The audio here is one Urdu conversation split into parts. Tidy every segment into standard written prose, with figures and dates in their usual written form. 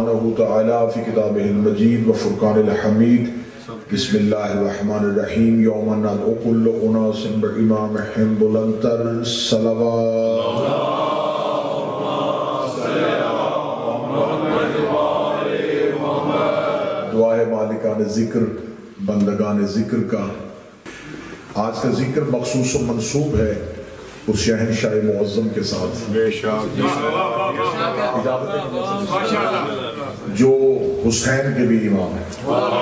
سبحانہ تعالی فی کتابہ المجید و فرقان الحمید بسم اللہ الرحمن الرحیم یوم ندعو کل اناس بامامہم بلندتر دعائے مالکان ذکر بندگان ذکر کا آج کا ذکر مخصوص و منصوب ہے اس شہنشاہ معظم کے ساتھ جو حسین کے بھی امام ہیں،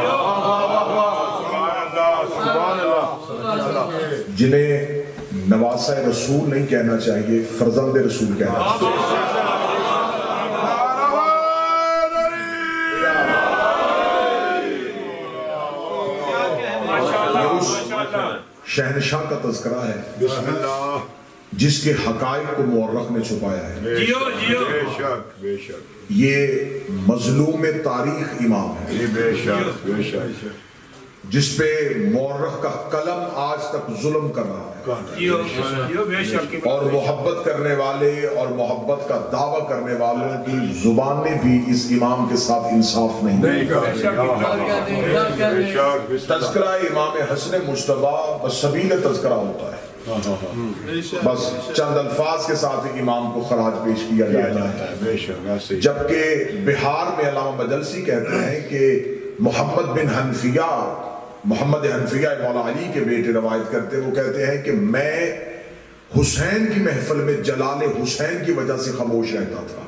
جنہیں نواسہ رسول نہیں کہنا چاہیے، فرزند رسول کہنا چاہیے۔ شہنشاہ کا تذکرہ ہے بسم اللہ جس کے حقائق کو مورخ نے چھپایا ہے۔ یہ مظلوم تاریخ امام ہے جس پہ مورخ کا قلم آج تک ظلم کر رہا ہے، اور محبت کرنے والے اور محبت کا دعویٰ کرنے والوں کی زبانیں بھی اس امام کے ساتھ انصاف نہیں۔ تذکرہ امام حسن مجتبیٰ بسبیل تذکرہ ہوتا ہے، بس چند الفاظ کے ساتھ امام کو خراج پیش کیا جاتا ہے۔ جبکہ بہار میں علامہ مجلسی کہتے ہیں کہ محمد حنفیہ مولا علی کے بیٹے روایت کرتے ہیں، وہ کہتے ہیں کہ میں حسین کی محفل میں جلال حسین کی وجہ سے خاموش رہتا تھا،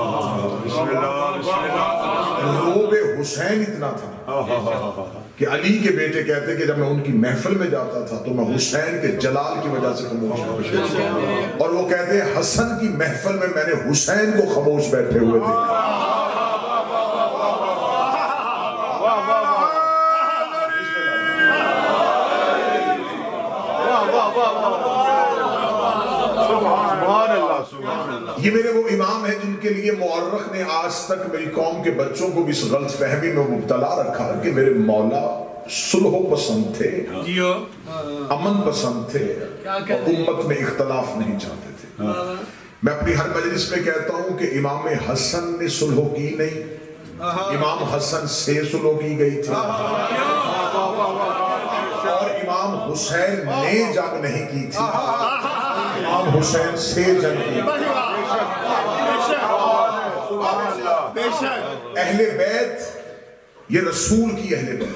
روب حسین اتنا تھا کہ علی کے بیٹے کہتے ہیں کہ جب میں ان کی محفل میں جاتا تھا تو میں حسین کے جلال کی وجہ سے خاموش رہتا تھا، اور وہ کہتے ہیں حسن کی محفل میں میں نے حسین کو خاموش بیٹھے ہوئے تھے۔ یہ میرے وہ امام ہیں جن کے لیے مورخ نے آج تک میری قوم کے بچوں کو بھی اس غلط فہمی میں مبتلا رکھا کہ میرے مولا صلح پسند تھے، امن پسند تھے، اور امت میں اختلاف نہیں چاہتے تھے۔ میں اپنی ہر مجلس میں کہتا ہوں کہ امام حسن نے صلح کی نہیں، امام حسن سے صلح کی گئی تھی، اور امام حسین نے جنگ نہیں کی تھی، امام حسین سے جنگ کی۔ اہل بیت یہ رسول کی اہل بیت،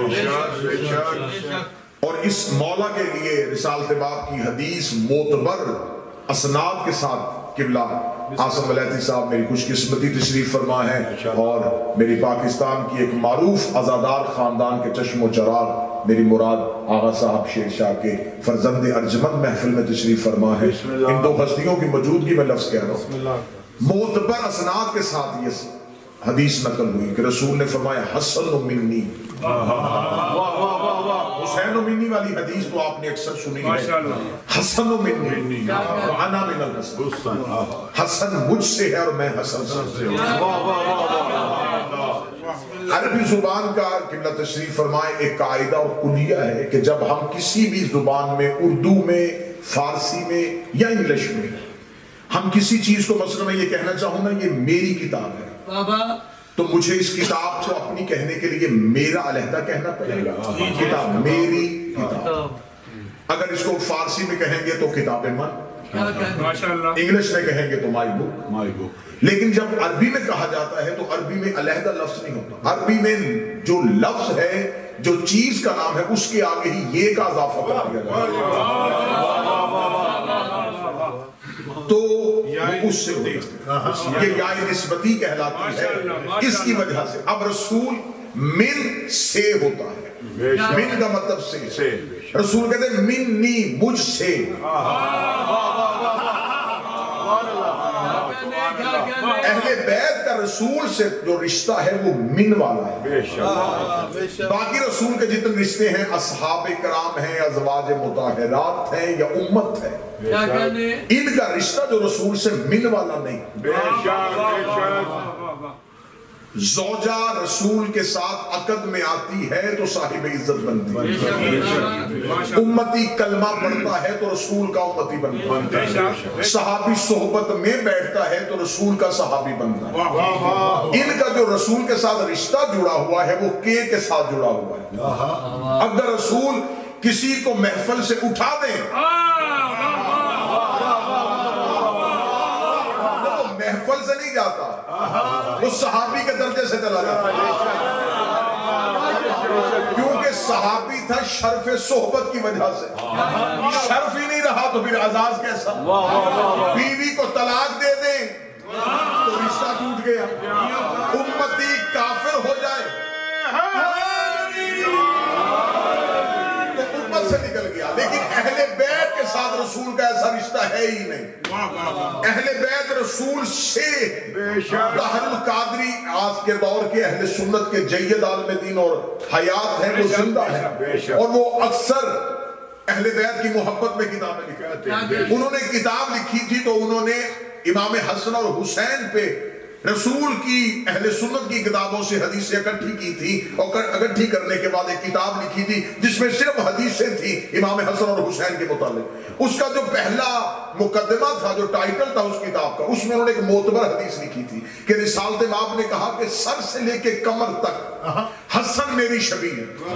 اور اس مولا کے لیے رسالت باب کی حدیث معتبر اسناد کے ساتھ قبلہ آصف ملیتی صاحب میری خوش قسمتی تشریف فرما ہے، اور میری پاکستان کی ایک معروف عزادار خاندان کے چشم و چراغ میری مراد آغا صاحب شیر شاہ کے فرزند ارجمند محفل میں تشریف فرما ہے۔ ان دو ہستیوں کی موجودگی میں لفظ کہہ رہا ہوں، معتبر اسناد کے ساتھ یہ حدیث نقل ہوئی کہ رسول نے فرمایا حسن و منی، حسین و منی والی حدیث تو آپ نے اکثر سنی ہے، حسن و منی وانا من الحسن، حسن مجھ سے ہے اور میں حسن سے ہوں۔ عربی زبان کا قبلہ تشریف فرمائے ایک قاعدہ اور کلیہ ہے کہ جب ہم کسی بھی زبان میں، اردو میں، فارسی میں یا انگلش میں، ہم کسی چیز کو مثلا میں یہ کہنا چاہوں نا یہ میری کتاب ہے، تو مجھے اس کتاب کو اپنی کہنے کے لیے میرا علیحدہ کہنا پڑے گا، کتاب میری کتاب۔ اگر اس کو فارسی میں کہیں گے تو کتاب من، انگلش میں کہیں گے تو مائی بک، لیکن جب عربی میں کہا جاتا ہے تو عربی میں علیحدہ لفظ نہیں ہوتا، عربی میں جو لفظ ہے، جو چیز کا نام ہے، اس کے آگے ہی یہ کا اضافہ کر دیا جاتا ہے، تو اس سے یہ یائے نسبتی کہلاتی ہے۔ اس کی وجہ سے اب رسول من سے ہوتا ہے، من کا مطلب سے، رسول کہتے ہیں منی مجھ سے، اہل بیت کا رسول سے جو رشتہ ہے وہ من والا ہے۔ باقی رسول کے جتنے رشتے ہیں اصحاب کرام ہیں، ازواج مطہرات ہیں یا امت ہے، ان کا رشتہ جو رسول سے من والا نہیں۔ زوجہ رسول کے ساتھ عقد میں آتی ہے تو صاحب عزت بنتی ہے، امتی کلمہ پڑھتا ہے تو رسول کا امتی بنتا ہے، صحابی صحبت میں بیٹھتا ہے تو رسول کا صحابی بنتا ہے۔ ان کا جو رسول کے ساتھ رشتہ جڑا ہوا ہے وہ کے ساتھ جڑا ہوا ہے۔ اگر رسول کسی کو محفل سے اٹھا دیں تو محفل سے نہیں جاتا، وہ صحابی کے درجے سے چلا جاتا ہے، کیونکہ صحابی تھا شرف صحبت کی وجہ سے، شرف ہی نہیں رہا تو پھر اعزاز کیسا؟ بیوی کو طلاق دے دیں تو رشتہ ٹوٹ گیا، امتی کافر ہو جائے تو امت سے نکل گیا، لیکن اہل بیت کے ساتھ رسول کا ایسا رشتہ ہے ہی نہیں۔ اہل بیت رسول سے طاہر القادری آج کے دور کے اہل سنت کے جید عالم دین اور حیات ہیں، وہ زندہ ہیں، اور وہ اکثر اہل بیت کی محبت میں کتابیں لکھتے ہیں۔ انہوں نے کتاب لکھی تھی تو انہوں نے امام حسن اور حسین پہ رسول کی اہل سنت کی کتابوں سے حدیثیں اکٹھی کی تھی، اور اکٹھی کرنے کے بعد ایک کتاب لکھی تھی جس میں صرف حدیثیں تھیں امام حسن اور حسین کے متعلق۔ اس کا جو پہلا مقدمہ تھا، جو ٹائٹل تھا اس کتاب کا، اس میں انہوں نے ایک معتبر حدیث لکھی تھی کہ رسالت مآب نے کہا کہ سر سے لے کے کمر تک حسن میری شبیہ ہے،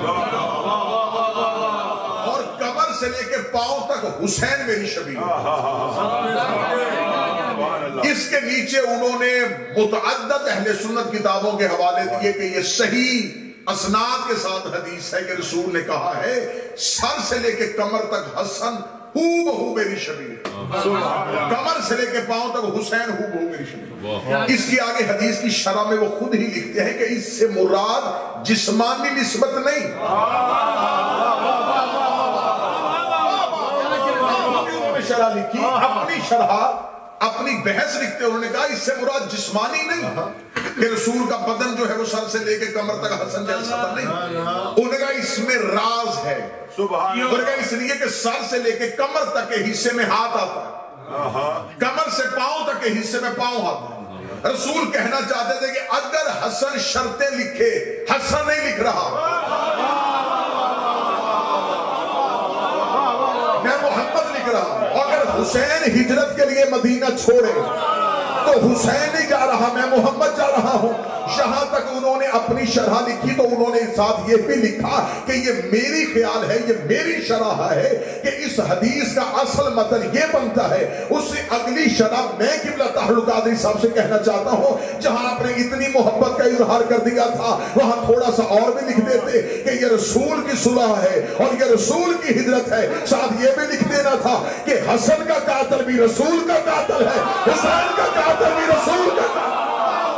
اور کمر سے لے کے پاؤں تک حسین میری شبیہ ہے۔ اس کے نیچے انہوں نے متعدد اہل سنت کتابوں کے حوالے دیے کہ یہ صحیح اسناد کے ساتھ حدیث ہے کہ رسول نے کہا ہے سر سے لے کے کمر تک حسن ہو بہو میری شبیہ، کمر سے لے کے پاؤں تک حسین ہو بہو میری شبیہ۔ اس کی آگے حدیث کی شرح میں وہ خود ہی لکھتے ہیں کہ اس سے مراد جسمانی نسبت نہیں، انہوں نے شرح لکھی، اپنی شرح اپنی بحث لکھتے انہوں نے کہا اس سے مراد جسمانی نہیں کہ رسول کا بدن جو ہے وہ سر سے لے کے کمر تک حسن جیسا تھا، نہیں، انہوں نے کہا اس میں راز ہے، انہوں نے کہا اس لیے کہ سر سے لے کے کمر تک کے حصے میں ہاتھ آتا ہے، کمر سے پاؤں تک کے حصے میں پاؤں آتا ہے۔ رسول کہنا چاہتے تھے کہ اگر حسن شرطیں لکھے، حسن نہیں لکھ رہا، میں محمد لکھ رہا ہوں، اگر حسین ہجرت کے لیے مدینہ چھوڑے تو حسین نہیں جا رہا، میں محمد جا رہا ہوں۔ جہاں تک انہوں نے اپنی شرح لکھی تو انہوں نے ساتھ یہ بھی لکھا کہ یہ میری خیال ہے، یہ میری شرح ہے کہ اس حدیث کا اصل مطلب یہ بنتا ہے۔ اس سے اگلی شرح میں قبلہ طاہر القادری صاحب سے کہنا چاہتا ہوں، جہاں آپ نے اتنی محبت کا اظہار کر دیا تھا وہاں تھوڑا سا اور بھی لکھ دیتے کہ یہ رسول کی صلح ہے اور یہ رسول کی ہجرت ہے، ساتھ یہ بھی لکھ دینا تھا کہ حسن کا قاتل بھی رسول کا قاتل ہے، حسین کا قاتل بھی رسول کا قاتل ہے۔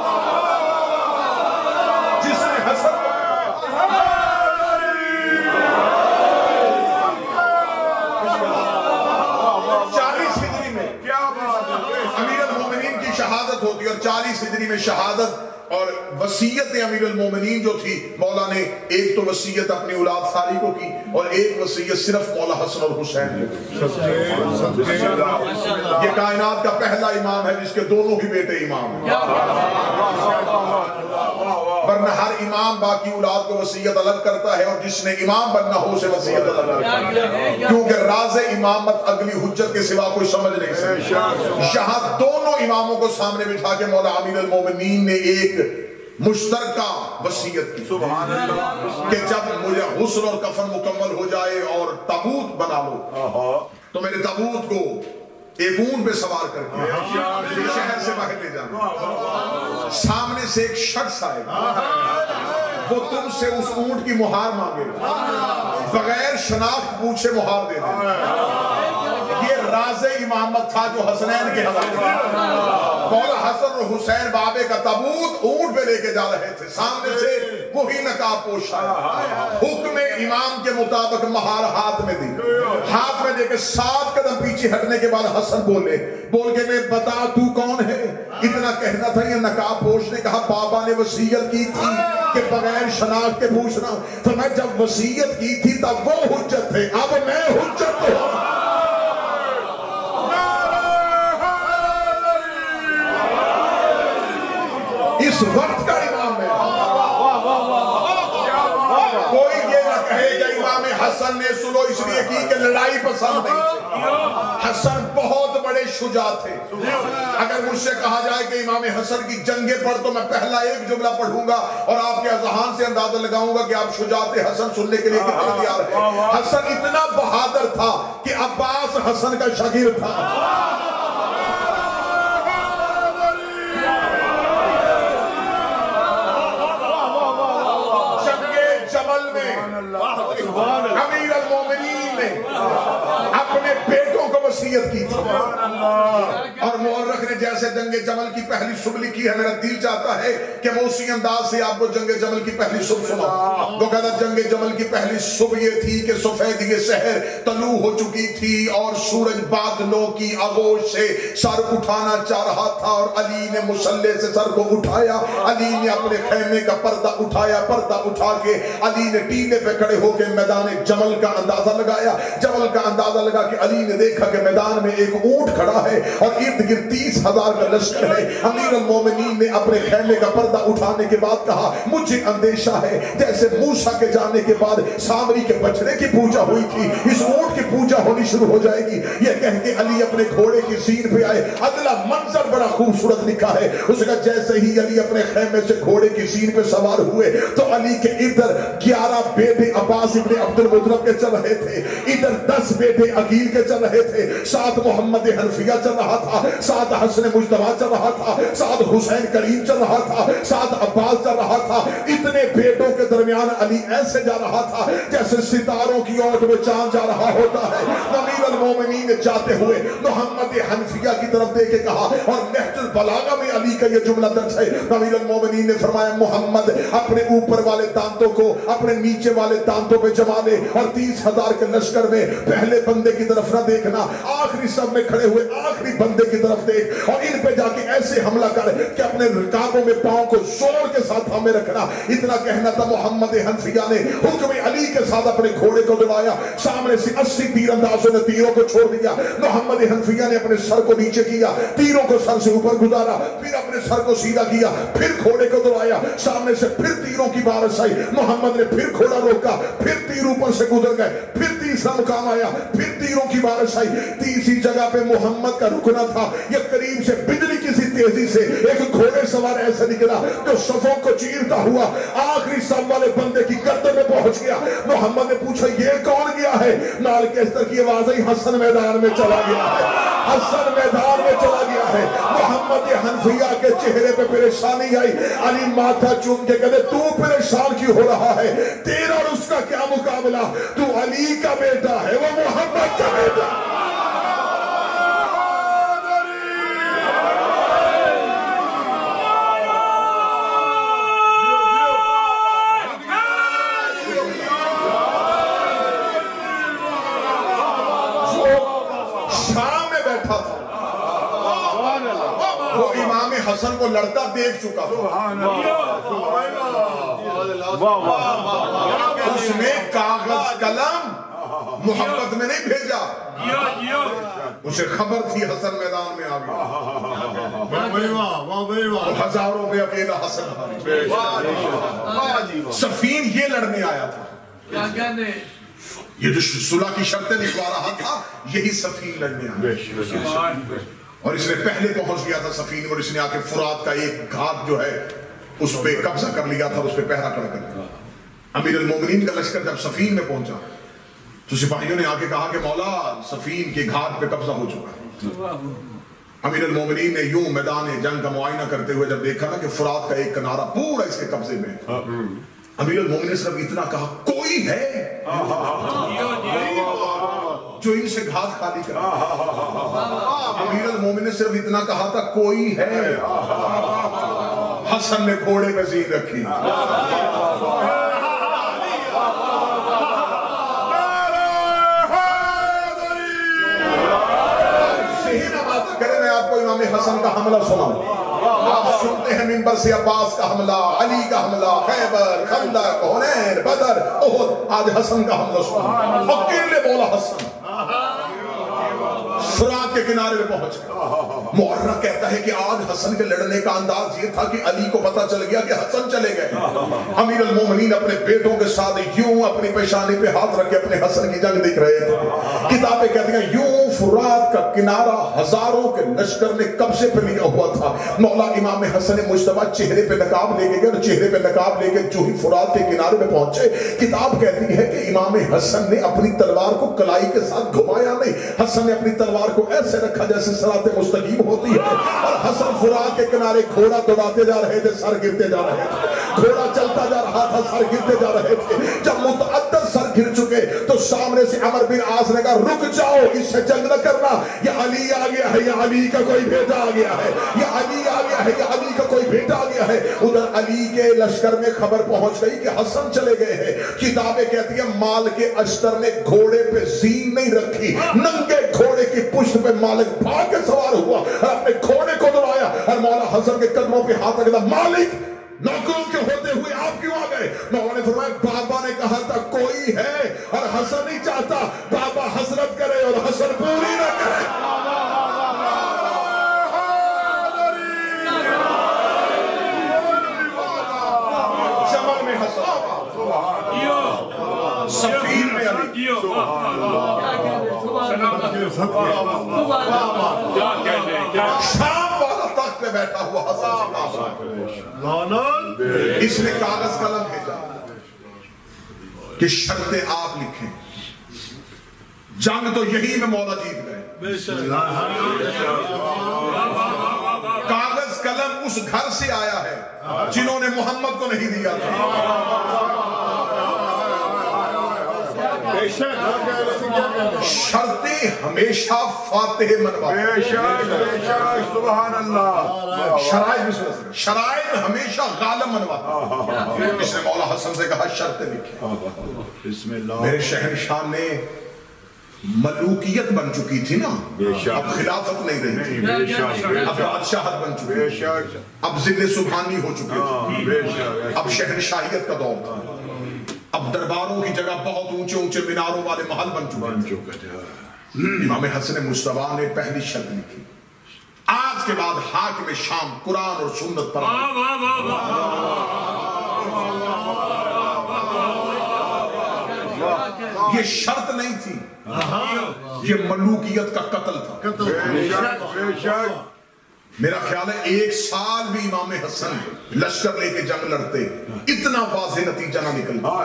شہادت ہوتی اور 40 ہجری میں شہادت اور وصیت امیر المومنین جو تھی، مولا نے ایک تو وصیت اپنی اولاد ساری کو کی اور ایک وصیت صرف مولا حسن اور حسین نے۔ یہ کائنات کا پہلا امام ہے جس کے دونوں ہی بیٹے امام ہیں، ورنہ ہر امام باقی اولاد کو وصیت الگ کرتا ہے اور جس نے امام بننا ہو اسے وصیت الگ کرتا ہے، کیونکہ راز امامت اگلی حجت کے سوا کوئی سمجھ نہیں سکتا۔ یہاں دونوں اماموں کو سامنے بٹھا کے مولا امیر المومنین نے ایک مشترکہ وصیت کی کہ جب مجھے غسل اور کفن مکمل ہو جائے اور تابوت بنا لو تو میرے تابوت کو ایک اونٹ پہ سوار کر کے شہر سے باہر لے جانا، سامنے سے ایک شخص آئے وہ تم سے اس اونٹ کی مہار مانگے، بغیر شناخت پوچھے مہار دے دے۔ یہ راز امامت تھا جو حسنین کے حوالے، مولا حسن اور حسین بابے کا تابوت اونٹ پہ لے کے جا رہے تھے، سامنے سے وہی نقاب پوش آیا، حکم امام کے مطابق مہار ہاتھ میں دی، ہاتھ میں دے کے 7 قدم پیچھے ہٹنے کے بعد حسن بول کے میں بتا تو کون ہے؟ اتنا کہنا تھا، یہ نقاب پوش نے کہا بابا نے وصیت کی تھی کہ بغیر شناخت کے پوچھنا، تو میں جب وصیت کی تھی تب وہ حجت تھے، اب میں حجت ہوں۔ اس وقت کا امام کی کہ لڑائی پسند نہیں تھے. حسن بہت بڑے شجاع تھے. اگر مجھ سے کہا جائے کہ امام حسن کی جنگیں پڑھ تو میں پہلا ایک جملہ پڑھوں گا اور آپ کے اذہان سے اندازہ لگاؤں گا کہ آپ شجاعت حسن سننے کے لیے کتنے تیار ہیں. حسن اتنا بہادر تھا کہ عباس حسن کا شاگرد تھا. امیر المومنین نے اپنے بیٹوں کو وصیت کی تھی اور مورخ نے جیسے جنگ جمل کی پہلی صبح لکھی ہے, میرا دل چاہتا ہے کہ میں اسی انداز سے آپ کو جنگ جمل کی پہلی صبح سناؤں. وہ کہتا جنگ جمل کی پہلی صبح یہ تھی کہ سفیدی سحر طلوع ہو چکی تھی اور سورج بادلوں کی آغوش سے سر اٹھانا چاہ رہا تھا اور علی نے مسلح سے سر کو اٹھایا. علی نے اپنے خیمے کا پردہ اٹھایا, پردہ اٹھا کے علی نے ٹیلے پہ کھڑے ہو کے میدان جمل کا اندازہ لگایا. جمل کا اندازہ لگا کہ علی نے دیکھا کہ میدان میں ایک اونٹ کھڑا ہے اور ارد گرد 30,000 کا لشکر ہے. امیر المومنین نے اپنے خیمے کا پردہ اٹھانے کے بعد کہا مجھے اندیشہ ہے جیسے موسیٰ کے جانے کے بعد سامری کے بچڑے کی پوجا ہوئی تھی اس اونٹ کی پوجا ہونی شروع ہو جائے گی. یہ کہہ کے علی اپنے گھوڑے کی زین پہ آئے. اگلا منظر بڑا خوبصورت لکھا ہے. اس کا جیسے ہی علی اپنے خیمے سے گھوڑے کی زین پہ سوار ہوئے تو علی کے ادھر 11 بیٹے عباس ابن عبد المطلب کے چل رہے تھے, ادھر 10 بیٹے عقیل کے چل رہے تھے, ساتھ محمد حنفیہ چل رہا تھا, ساتھ حسن مجتبیٰ چل رہا تھا, ساتھ حسین کریم چل رہا تھا, ساتھ عباس چل رہا تھا. اتنے بیٹوں کے درمیان علی ایسے جا رہا تھا جیسے ستاروں کی اوٹ میں چاند جا رہا ہوتا ہے. امیر المومنین جاتے ہوئے محمد حنفیہ کی طرف دے کے کہا اور نہج البلاغہ میں علی کا یہ جملہ درج ہے. امیر المومنین نے فرمایا محمد اپنے اوپر والے دانتوں کو اپنے نیچے والے دانتوں پہ جما لے اور 30,000 کے لشکر میں پہلے بندے کی طرف نہ دیکھنا, آخری سب میں کھڑے ہوئے آخری بندے کی طرف دیکھ اور ان پہ جا کے ایسے حملہ کر کہ اپنے رکابوں میں پاؤں کو زور کے ساتھ تھامے رکھنا. اتنا کہنا تھا. محمد حنفیہ نے حکم علی کے ساتھ اپنے گھوڑے کو دوڑایا. سامنے سے 80 تیر اندازوں نے تیروں کو چھوڑ دیا. محمد حنفیہ نے اپنے سر کو نیچے کیا, تیروں کو سر سے اوپر گزارا, پھر اپنے سر کو سیدھا کیا, پھر گھوڑے کو دوڑایا. سامنے سے پھر تیروں کی بارش آئی. محمد نے پھر گھوڑا روکا, پھر تیر اوپر سے گزر گئے, پھر تیسرا مقام آیا, پھر تیروں کی بارش آئی. تیسری جگہ پہ محمد کا رکنا تھا. یہ قریب سے بجلی کسی تیزی سے ایک گھوڑے سوار ایسے نکلا جو صفوں کو چیرتا ہوا آخری صف والے بندے کی گردن میں پہنچ گیا. محمد نے پوچھا یہ کون گیا ہے؟ نال کیسٹر کی آواز آئی حسن میدان میں چلا گیا ہے, حسن میدان میں چلا گیا ہے. محمد حنفیہ کے چہرے پہ پریشانی آئی. علی ماتھا چوم کے کہتے تو پریشان کیوں ہو رہا ہے؟ تیرا اور اس کا کیا مقابلہ؟ تو علی کا بیٹا ہے, وہ محمد کا بیٹا. حسن کو لڑتا دیکھ چکا تھا. اس نے کاغذ قلم محبت میں نہیں بھیجا, اسے خبر تھی حسن میدان میں آ گیا. ہزاروں میں اکیلا حسن. صفین یہ لڑنے آیا تھا, یہ جو صلح کی شرطیں لکھوا رہا تھا یہی صفین لڑنے آیا. اور اس نے پہلے پہنچ گیا تھا صفین, اور اس نے آ کے فرات کا ایک گھاٹ جو ہے اس پہ قبضہ کر لیا تھا, اس پہ پہرا کھڑا کر دیا. امیر المومنین کا لشکر جب صفین میں پہنچا تو سپاہیوں نے آ کے کہا کہ مولا صفین کے گھاٹ پہ قبضہ ہو چکا ہے. امیر المومنین نے یوں میدان جنگ کا معائنہ کرتے ہوئے جب دیکھا نا کہ فرات کا ایک کنارہ پورا اس کے قبضے میں, امیر المومنین نے صرف اتنا کہا کوئی ہے جو ان سے گھاٹ خالی کرے. امیر المومنین نے صرف اتنا کہا تھا کوئی ہے. حسن نے گھوڑے میں زین رکھی. کرے میں آپ کو امام حسن کا حملہ سناؤں. آپ سنتے ہیں منبر سے عباس کا حملہ, علی کا حملہ, خیبر, خندق, حنین, بدر, احد. آج حسن کا حملہ سناؤں. اکیلے بولا حسن. فرات کے کنارے میں پہنچ گئے. مورخ کہتا ہے کہ آج حسن کے لڑنے کا انداز یہ تھا کہ علی کو پتا چل گیا کہ حسن چلے گئے. امیر المومنین اپنے بیٹوں کے ساتھ یوں اپنی پیشانی پہ ہاتھ رکھ کے اپنے حسن کی جنگ دیکھ رہے تھے. کتابیں کہتی ہیں یوں فرات کا کنارہ ہزاروں کے لشکر نے قبضے پہ لیا ہوا تھا. مولا امام حسن مجتبی چہرے پہ نقاب لے کے گئے اور چہرے پہ نقاب لے کے جو ہی فرات کے کنارے میں پہنچے, کتاب کہتی ہے کہ امام حسن نے اپنی تلوار کو کلائی کے ساتھ گھمایا نہیں. حسن نے اپنی تلوار کو ایسے رکھا جیسے صراط مستقیم ہوتی ہے, اور حسن فرات کے کنارے گھوڑا دوڑاتے جا رہے تھے, سر گرتے جا رہے تھے. گھوڑا چلتا جا رہا تھا, سر گرتے جا رہے تھے. جب متعدد سر گر چکے تو سامنے سے عمر بن عاص نے کہا رک جاؤ, اس سے جنگ نہ کرنا, یہ علی آ گیا ہے, یہ علی کا کوئی بیٹا آ گیا ہے, یہ علی آ گیا ہے, یہ علی کا کوئی بیٹا آ گیا ہے. ادھر علی کے لشکر میں خبر پہنچ گئی کہ حسن چلے گئے ہیں. کتابیں کہتی ہیں مال کے اشتر نے گھوڑے پہ زین نہیں رکھی, ننگے گھوڑے کی پشت پہ مالک بھاگ کے سوار ہوا اور اپنے گھوڑے کو دوڑایا اور مولا حسن کے قدموں پہ ہاتھ رکھا, مالک نوکروں کے ہوتے ہوئے آپ کیوں آ گئے؟ مولا نے فرمایا بابا نے کہا تھا کوئی ہے اور حسن نہیں چاہتا بابا حسرت کرے اور حسن پوری نہ کرے. جمل میں حسن, سفیر میں علی, شام والا تخت پہ بیٹھا ہوا حسن سے کہا, اس نے کاغذ قلم بھیجا کہ شرطیں آپ لکھیں. جنگ تو یہی میں مولا جیت گئے. کاغذ قلم اس گھر سے آیا ہے جنہوں نے محمد کو نہیں دیا تھا. شرطیں ہمیشہ فاتح منوا, سبحان اللہ, شرائط ہمیشہ غالب منوا. اس نے مولا حسن سے کہا شرطیں لکھیں. میرے شہنشاہ نے ملوکیت بن چکی تھی نا, اب خلافت نہیں رہی تھی, اب بادشاہت بن چکی, اب ذل سبحانی ہو چکے تھے, اب شہنشاہیت کا دور تھا, اب درباروں کی جگہ بہت اونچے اونچے میناروں والے محل بن چکے تھے. امام حسن مجتبی نے پہلی شرط لکھی, آج کے بعد حاکم شام قرآن اور سنت پر. یہ شرط نہیں تھی, یہ ملوکیت کا قتل تھا. میرا خیال ہے 1 سال بھی امام حسن لشکر لے کے جنگ لڑتے اتنا واضح نتیجہ نہ نکلتا.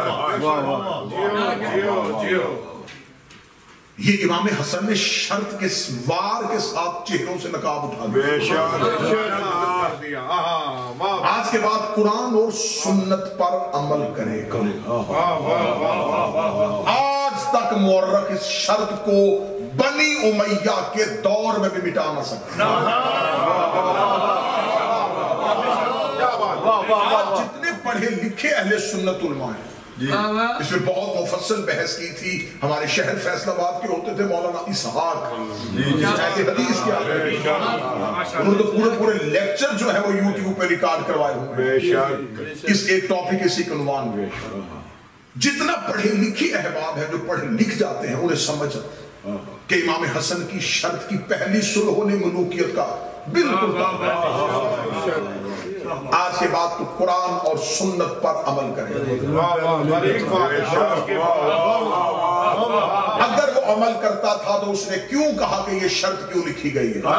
یہ امام حسن نے شرط کے وار کے ساتھ چہروں سے نقاب اٹھا دیا. آج کے بعد قرآن اور سنت پر عمل کرے. آج تک مورخ اس شرط کو بنی امیہ کے دور میں بھی مٹا نہ سکتا. جتنے پڑھے لکھے اہل سنت علماء ہیں, اس میں بہت مفصل بحث کی تھی. ہمارے شہر فیصل آباد کے ہوتے تھے مولانا اسحاق, اہل حدیث کے آگے انہوں نے تو پورے لیکچر جو ہے وہ یوٹیوب پہ ریکارڈ کروائے ہوئے اس ایک ٹاپک اسی عنوان میں. جتنا پڑھے لکھی احباب ہیں جو پڑھ لکھ جاتے ہیں انہیں سمجھ کہ امام حسن کی شرط کی پہلی صلح نے ملوکیت کا بالکل. آج کے بعد تو قرآن اور سنت پر عمل کرے. اگر وہ عمل کرتا تھا تو اس نے کیوں کہا کہ یہ شرط کیوں لکھی گئی ہے؟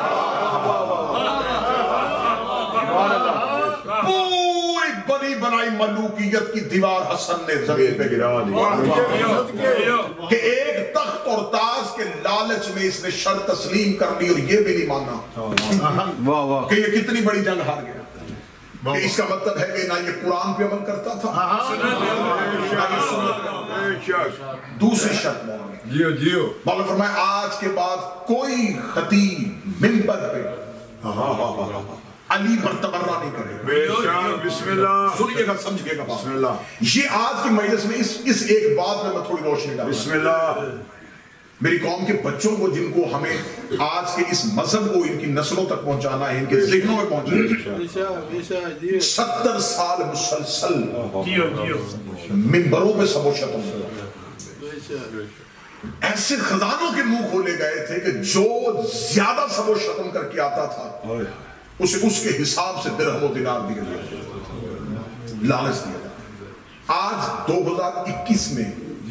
پوری بنی بنائی ملوکیت کی دیوار حسن نے زمین پہ گرا دی کہ ایک تخت اور تاج کے لالچ میں اس نے شرط تسلیم کر لی اور یہ بھی نہیں مانا کہ یہ کتنی بڑی جنگ ہار گیا. کہ اس کا مطلب ہے کہ نہ یہ قرآن پہ عمل کرتا تھا نہ یہ سنت پہ. دوسری شرط مولانا فرمایا آج کے بعد کوئی خطیب منبر پہ علی پر تبرہ نہیں کرے. بسم اللہ سنیے گا, سمجھئے گا بسم اللہ. یہ آج کی مجلس میں اس ایک بات میں تھوڑی روشنی ڈالوں. بسم اللہ. میری قوم کے بچوں کو جن کو ہمیں آج کے اس مذہب کو ان کی نسلوں تک پہنچانا ہے, ان کے ذہنوں میں پہنچانا ہے, 70 سال مسلسل منبروں پہ سب و شتم. ऐसे खजानों के मुंह खोले गए थे कि जो ज्यादा सबो शतम करके आता था उसे उसके हिसाब से दिरहम और दिनार दिए जाते, लालच दिया जाता। आज 2021 में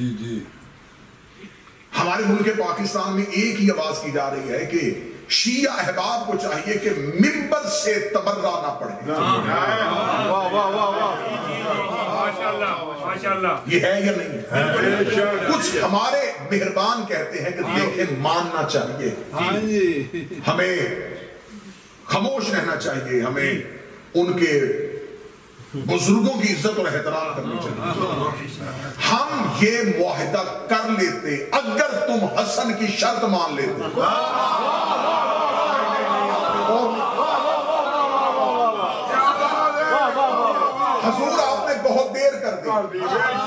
हमारे मुल्क पाकिस्तान में एक ही आवाज की जा रही है कि शिया अहबाब को चाहिए कि मिंबर से तबर्रा ना पड़े। वाह वाह वाह वाह, माशाअल्लाह, ये है या नहीं है? कुछ हमारे मेहरबान कहते हैं कि देखें मानना चाहिए, हमें खामोश रहना चाहिए, हमें उनके बुजुर्गों की इज्जत और एहतराम करनी चाहिए। हम ये मुआहिदा कर लेते अगर तुम हसन की शर्त मान लेते। हजूर आपने बहुत देर कर दी,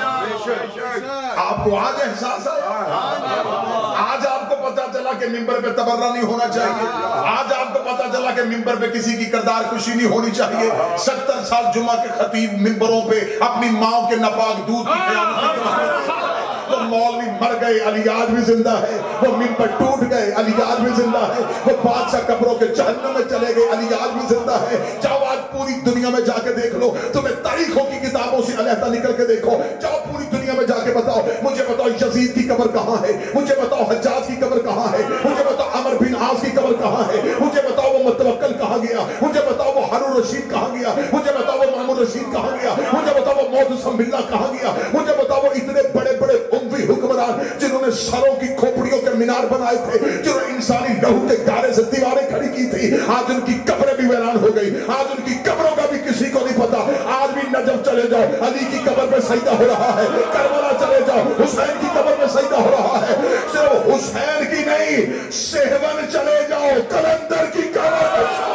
आपको आज एहसास आया, आज आपको पता चला कि मिंबर पे तबर्रा नहीं होना चाहिए, आज आपको पता चला कि मिंबर पे किसी की किरदार खुशी नहीं होनी चाहिए। 70 साल जुमा के खतीब मिंबरों पे अपनी माओ के नापाक दूध की खियामत, वो मौलवी मर गए, अली आज भी जिंदा है, वो मिंबर टूट गए, अली आज भी जिंदा है, वो बादशाह कब्रों के जहन्नम में चले गए, अली आज भी जिंदा है। जाओ आज पूरी दुनिया में जाके देख लो, तुम्हें तारीखों की किताबों से अलहदा निकल के देखो, जाओ पूरी दुनिया में जाके बताओ, मुझे बताओ यजीद की कब्र कहाँ है, मुझे बताओ हज्जाज की कब्र कहाँ है, मुझे बताओ अमर बिन आस की कब्र कहाँ है, मुझे बताओ वो मुतवक्कल कहाँ गया, मुझे बताओ वो हारून रशीद कहाँ गया, मुझे बताओ वो मामून रशीद कहाँ गया, मुझे बताओ वो मौदूद बिल्ला कहाँ गया, मुझे बताओ वो इतने बड़े बड़े उम्वी हुक्मरान जिन्होंने सरों की खोपड़ियों के मीनार बनाए थे, जिन्होंने इंसानी लहू के गारे से दीवारें खड़ी की थी, आज उनकी कब्रें भी वीरान हो गई, आज उनकी कब्रों का भी किसी को नहीं पता। आज भी नजफ चले जाओ, अली की कब्र में सजदा हो रहा है, करबला चले जाओ, हुसैन की कब्र में सजदा हो रहा है, सिर्फ हुसैन की नहीं, सेहवन चले जाओ, कलंदर की कब्र में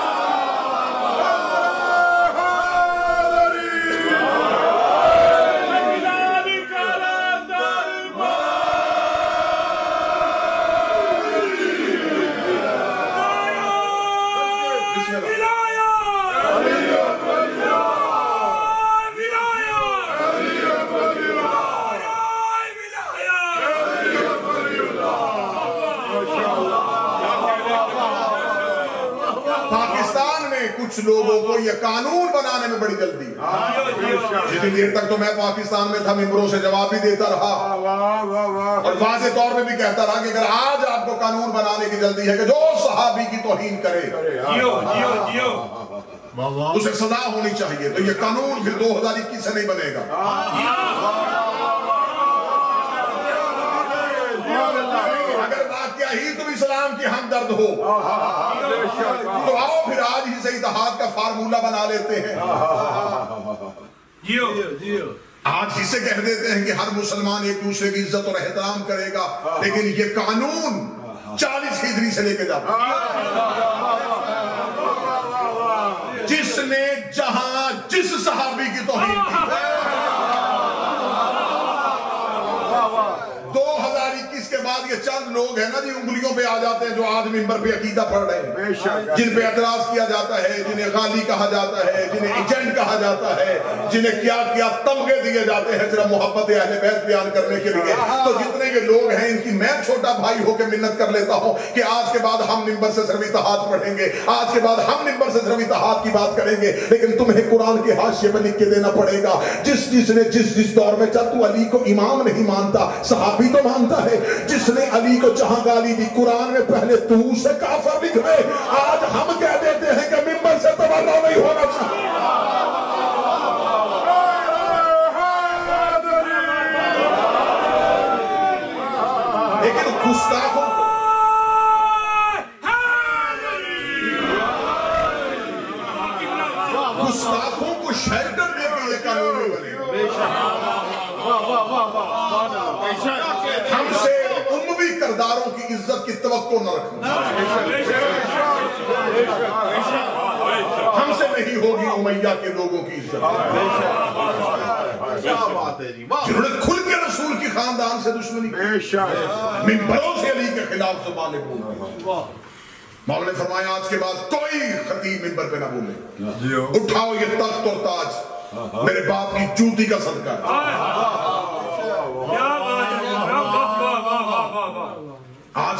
कुछ लोगों को यह कानून बनाने में बड़ी जल्दी है। जितनी देर तक तो मैं पाकिस्तान में था मिंबरों से जवाब भी देता रहा और वाज़े तौर पे भी कहता रहा कि अगर आज आपको कानून बनाने की जल्दी है कि जो सहाबी की तौहीन करे उसे सजा होनी चाहिए, तो यह कानून फिर 2021 से नहीं बनेगा। अगर वाकया ही तुम इस्लाम की हमदर्द हो तो आओ फिर आज ही से इत्तेहाद का फार्मूला बना लेते हैं। आज जिसे कह देते हैं कि हर मुसलमान एक दूसरे की इज्जत और एहतराम करेगा, लेकिन ये कानून 40 हिजरी से लेके जाता जिसने जहां जिस सहाबी की तौहीन की 2021 के बाद ये चंद लोग हैं ना जी उंगलियों पे आ जाते हैं जो आज मिंबर पे अकीदा पढ़ रहे हैं, जिन पे एतराज किया जाता है, जिन्हें गाली कहा जाता है, जिन्हें एजेंट कहा जाता है, जिन्हें क्या क्या तमगे दिए जाते हैं सिर्फ मोहब्बत अहले बैत बयान करने के लिए। तो जितने ये लोग हैं इनकी मैं छोटा भाई होकर मिन्नत कर लेता हूं कि आज के बाद हम मिंबर से सिर्फ इत्तेहाद पढ़ेंगे, आज के बाद हम मिंबर से सिर्फ इत्तेहाद की बात करेंगे, लेकिन तुम्हें कुरान के हाशिए में लिख के देना पड़ेगा जिसने जिस दौर में चल तू अली को इमाम नहीं मानता, सहाबी तो मानता है, जिसने अली को जहां गाली दी कुरान में पहले तू उसे काफिर लिख दे। आज हम कह देते हैं कि मिंबर से तबर्रा नहीं होना चाहिए। लेकिन गुस्ताखों को शेल्टर देकर ये कानून बनेगा। हमसे उम्मी किरदारों की इज्जत की तवक्को न रखना, हमसे नहीं होगी उमैया के लोगों की इज्जत। जिन्होंने खुल के रसूल की खानदान से दुश्मनी की, मिंबरों से अली के खिलाफ ज़ुबान बोली। मौला ने फरमाया आज के बाद कोई खतीब मिंबर पे ना बोले, उठाओ ये तख्त और ताज मेरे बाप की जूती का सदका है।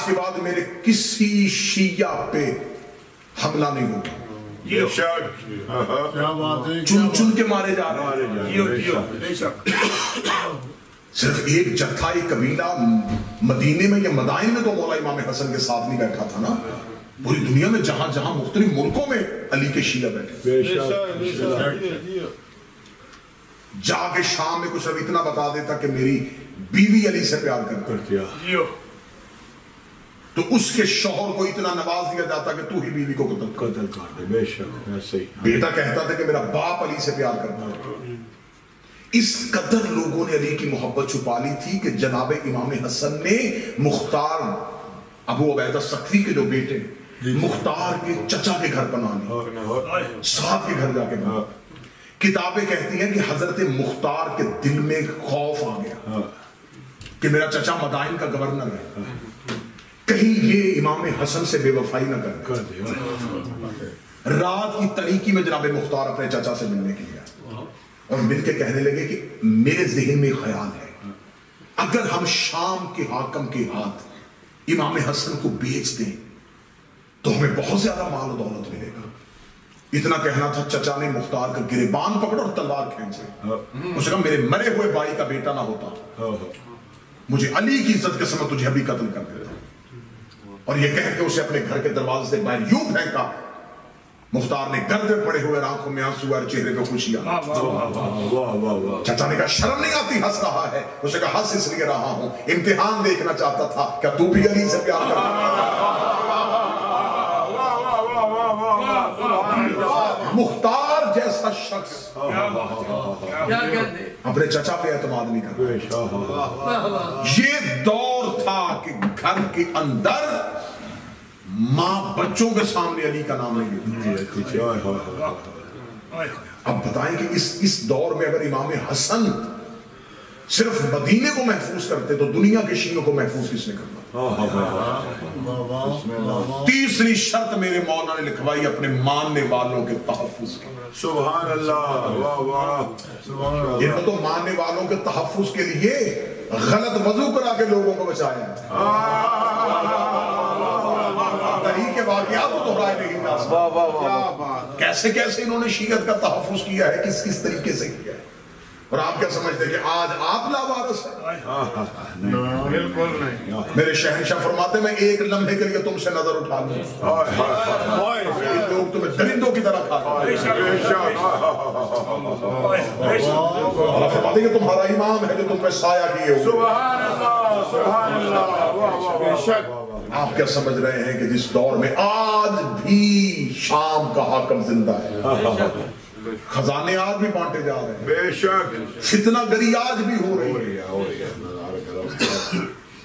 آج کے بعد میرے کسی شیعہ پہ حملہ نہیں ہوگا. بے شک. کیا بات ہے. چن چن کے مارے جا رہے ہیں. بے شک. صرف ایک جتھا ایک قبیلہ مدینے میں یا مدائن میں تو مولا امام حسن کے ساتھ نہیں بیٹھا تھا نا. پوری دنیا میں جہاں جہاں مختلف ملکوں میں علی کے شیعہ بیٹھے. بے شک. جا کے شام میں کچھ اب اتنا بتا دیتا کہ میری بیوی علی سے پیار کرتی ہے تو اس کے شوہر کو اتنا نواز دیا جاتا کہ تو ہی بیوی کو قتل کر دے. بے شک. ایسے ہی. بیٹا کہتا تھا کہ میرا باپ علی سے پیار کرتا ہے. اس قدر لوگوں نے علی کی محبت چھپا لی تھی کہ جناب امام حسن نے مختار ابو عبیدہ سقفی کے جو بیٹے مختار کے چچا کے گھر پناہ لی. صاحب کے گھر جا کے پناہ. کتابیں کہتی ہیں کہ حضرت مختار کے دل میں خوف آ گیا کہ میرا چچا مدائن کا گورنر ہے, کہیں یہ امام حسن سے بے وفائی نہ کر دے. رات کی تاریکی میں جناب مختار اپنے چچا سے ملنے کے لیے اور مل کے کہنے لگے کہ میرے ذہن میں خیال ہے اگر ہم شام کے حاکم کے ہاتھ امام حسن کو بیچ دیں تو ہمیں بہت زیادہ مال و دولت ملے گا. اتنا کہنا تھا, چچا نے مختار کا گریبان پکڑا اور تلوار کھینچے. اس نے کہا میرے مرے ہوئے بھائی کا بیٹا نہ ہوتا مجھے علی کی عزت کے سمجھ تجھے ابھی قتل کر دیتا. اور یہ کہہ کے اسے اپنے گھر کے دروازے سے باہر یوں پھینکا. مختار نے گرد میں پڑے ہوئے آنکھوں میں آنسو اور چہرے پہ خوشی آ. چچا نے کہا شرم نہیں آتی, ہنس رہا ہے. اس نے کہا ہنس اس لیے رہا ہوں امتحان دیکھنا چاہتا تھا کیا تو بھی علی سے پیار کرتا. مختار جیسا شخص اپنے چچا پہ اعتماد نہیں کرتا. یہ دور تھا کہ گھر کے اندر ماں بچوں کے سامنے علی کا نام نہیں لیتی. اب بتائیں کہ اس دور میں اگر امام حسن صرف مدینے کو محفوظ کرتے تو دنیا کے شیعوں کو محفوظ کس نے کرنا. تیسری شرط میرے مولا نے لکھوائی اپنے ماننے والوں کے تحفظ کی. سبحان اللہ. یہ تو ماننے والوں کے تحفظ کے لیے غلط وضو کرا کے لوگوں کو بچایا. تاریخ کے واقعات تو دہرائے نہیں جا سکتے. کیسے کیسے انہوں نے شیعت کا تحفظ کیا ہے, کس کس طریقے سے کیا ہے. اور آپ کیا سمجھتے کہ آج آپ لاوارث ہیں؟ بالکل نہیں. میرے شہنشاہ فرماتے میں ایک لمحے کے لیے تم سے نظر اٹھا لوں لوگ تمہیں درندوں کی طرح کھا لیں. اللہ فرماتے کہ تمہارا امام ہے جو تم پہ سایہ کیے ہوئے. سبحان اللہ. سبحان اللہ. بے شک. آپ کیا سمجھ رہے ہیں کہ جس دور میں آج بھی شام کا حاکم زندہ ہے, خزانے آج بھی بانٹے جا رہے ہیں, بے شک. فتنہ گری آج بھی ہو رہی ہے.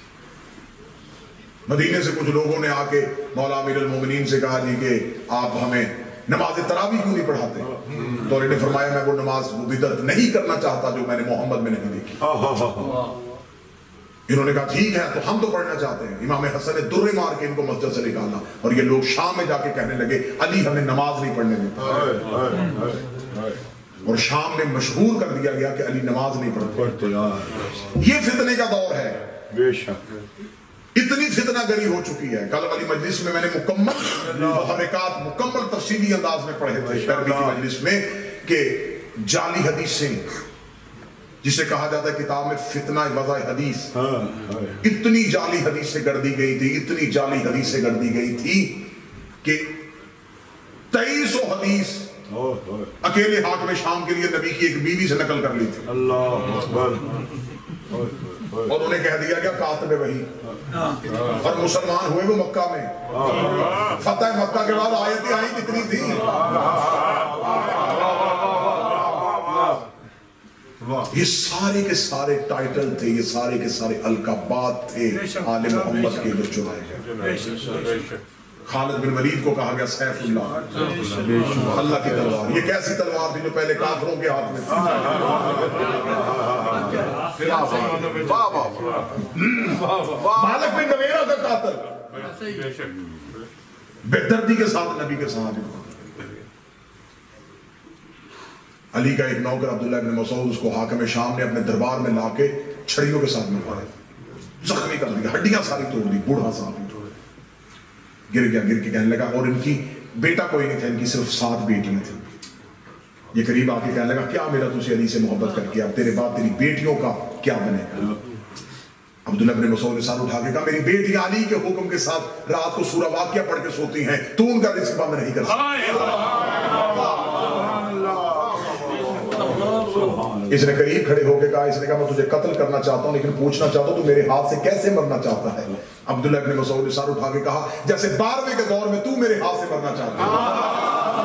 مدینے سے کچھ لوگوں نے آ کے مولا امیر المومنین سے کہا جی کہ آپ ہمیں نماز تراویح کیوں نہیں پڑھاتے. تو انہوں نے فرمایا میں وہ نماز وہ بدعت نہیں کرنا چاہتا جو میں نے محمد میں نہیں دیکھی. انہوں نے کہا ٹھیک ہے تو ہم تو پڑھنا چاہتے ہیں. امام حسن نے درے مار کے ان کو مسجد سے نکالا اور یہ لوگ شام میں جا کے کہنے لگے علی ہمیں نماز نہیں پڑھنے دیتا. اور شام میں مشہور کر دیا گیا کہ علی نماز نہیں پڑھتے. یہ فتنے کا دور ہے. بے شک. اتنی فتنہ گری ہو چکی ہے. کل والی مجلس میں نے مکمل محرکات مکمل تفصیلی انداز میں پڑھے تھے پیروی کی مجلس میں کہ جعلی حدیثیں جسے کہا جاتا ہے کتاب میں فتنہ وضع حدیث, اتنی جعلی حدیثیں گڑ دی گئی تھی, اتنی جعلی حدیثیں گڑ دی گئی تھی کہ 2300 حدیث اکیلے حاکم شام کے لیے نبی کی ایک بیوی سے نقل کر لی تھی. اللہ اکبر. اور انہیں کہہ دیا گیا کاتب وحی, اور مسلمان ہوئے وہ مکہ میں. فتح مکہ کے بعد آیتیں آئیں کتنی تھی. یہ سارے کے سارے ٹائٹل تھے, یہ سارے کے سارے القابات تھے آل محمد کے جو چنائے گئے. خالد بن ولید کو کہا گیا سیف اللہ, اللہ کی تلوار. یہ کیسی تلوار تھی جو پہلے کافروں کے ہاتھ میں تھی. مالک بن نویرہ کا قاتل بے دردی کے ساتھ نبی کے ساتھ. علی کا ایک نوکر عبداللہ بن مسعود اس کو حاکم شام نے اپنے دربار میں لا کے چھڑیوں کے ساتھ مارا, زخمی کر دیا, ہڈیاں ساری توڑ دی, بوڑھا صاحب. گر गया, गिर के कहने लगा, और इनकी बेटा कोई नहीं था, इनकी सिर्फ 7 बेटियां थी। ये करीब आके कहने लगा, क्या मेरा तुझे अली से मोहब्बत करके अब तेरे बाद तेरी बेटियों का क्या बनेगा? अब्दुल्लाह इब्न मसूद ने सर उठा के कहा, मेरी बेटियां अली के हुक्म के साथ रात को सूरह वाक़िया पढ़ के सोती हैं, तू उनका रिज़्क़ बंद नहीं कर सकता। इसने करीब खड़े होकर कहा, इसने कहा मैं तुझे कत्ल करना चाहता हूं, लेकिन पूछना चाहता हूं तू मेरे हाथ से कैसे मरना चाहता है? अब्दुल्लाह इब्न मसूद ने सर उठा के कहा, जैसे 12वें के दौर में तू मेरे हाथ से मरना चाहता है।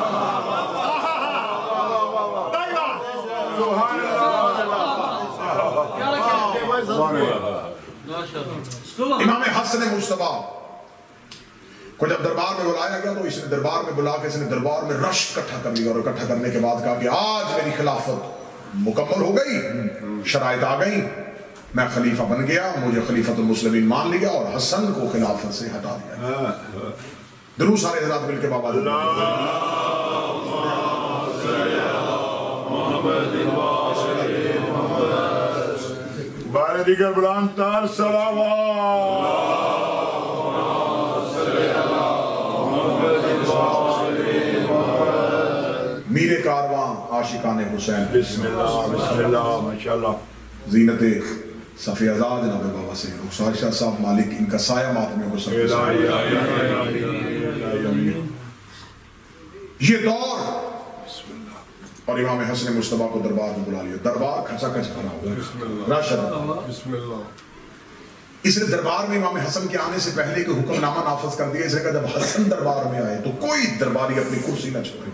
इमाम हसन मुस्तफा को जब दरबार में बुलाया गया तो इसने दरबार में बुला के इसने दरबार में रश इकट्ठा कर लिया, और इकट्ठा करने के बाद कहा कि आज मेरी खिलाफत मुकम्मल हो गई, शराइत आ गई, मैं खलीफा बन गया, मुझे खलीफतुल मुस्लिमीन मान लिया और हसन को खिलाफत से हटा दिया। दुरूद सारे हज़रात मिलके बाबा बारे दिगर बुलंद तर सलावत। मीरे कारवां आशिकाने हुसैन, बिस्मिल्लाह बिस्मिल्लाह माशाअल्लाह। ज़ीनते सफ़ी आज़ाद जनाब बाबा से रुखसार शाह साहब मालिक इनका साया मातमियों को सब ये दौर, और इमाम हसन मुस्तफा को दरबार में बुला लिया। दरबार खचाखच भरा हुआ। इसने दरबार में इमाम हसन के आने से पहले के हुक्मनामा नाफिज कर दिया। इसने कहा जब हसन दरबार में आए तो कोई दरबारी अपनी कुर्सी न छोड़े,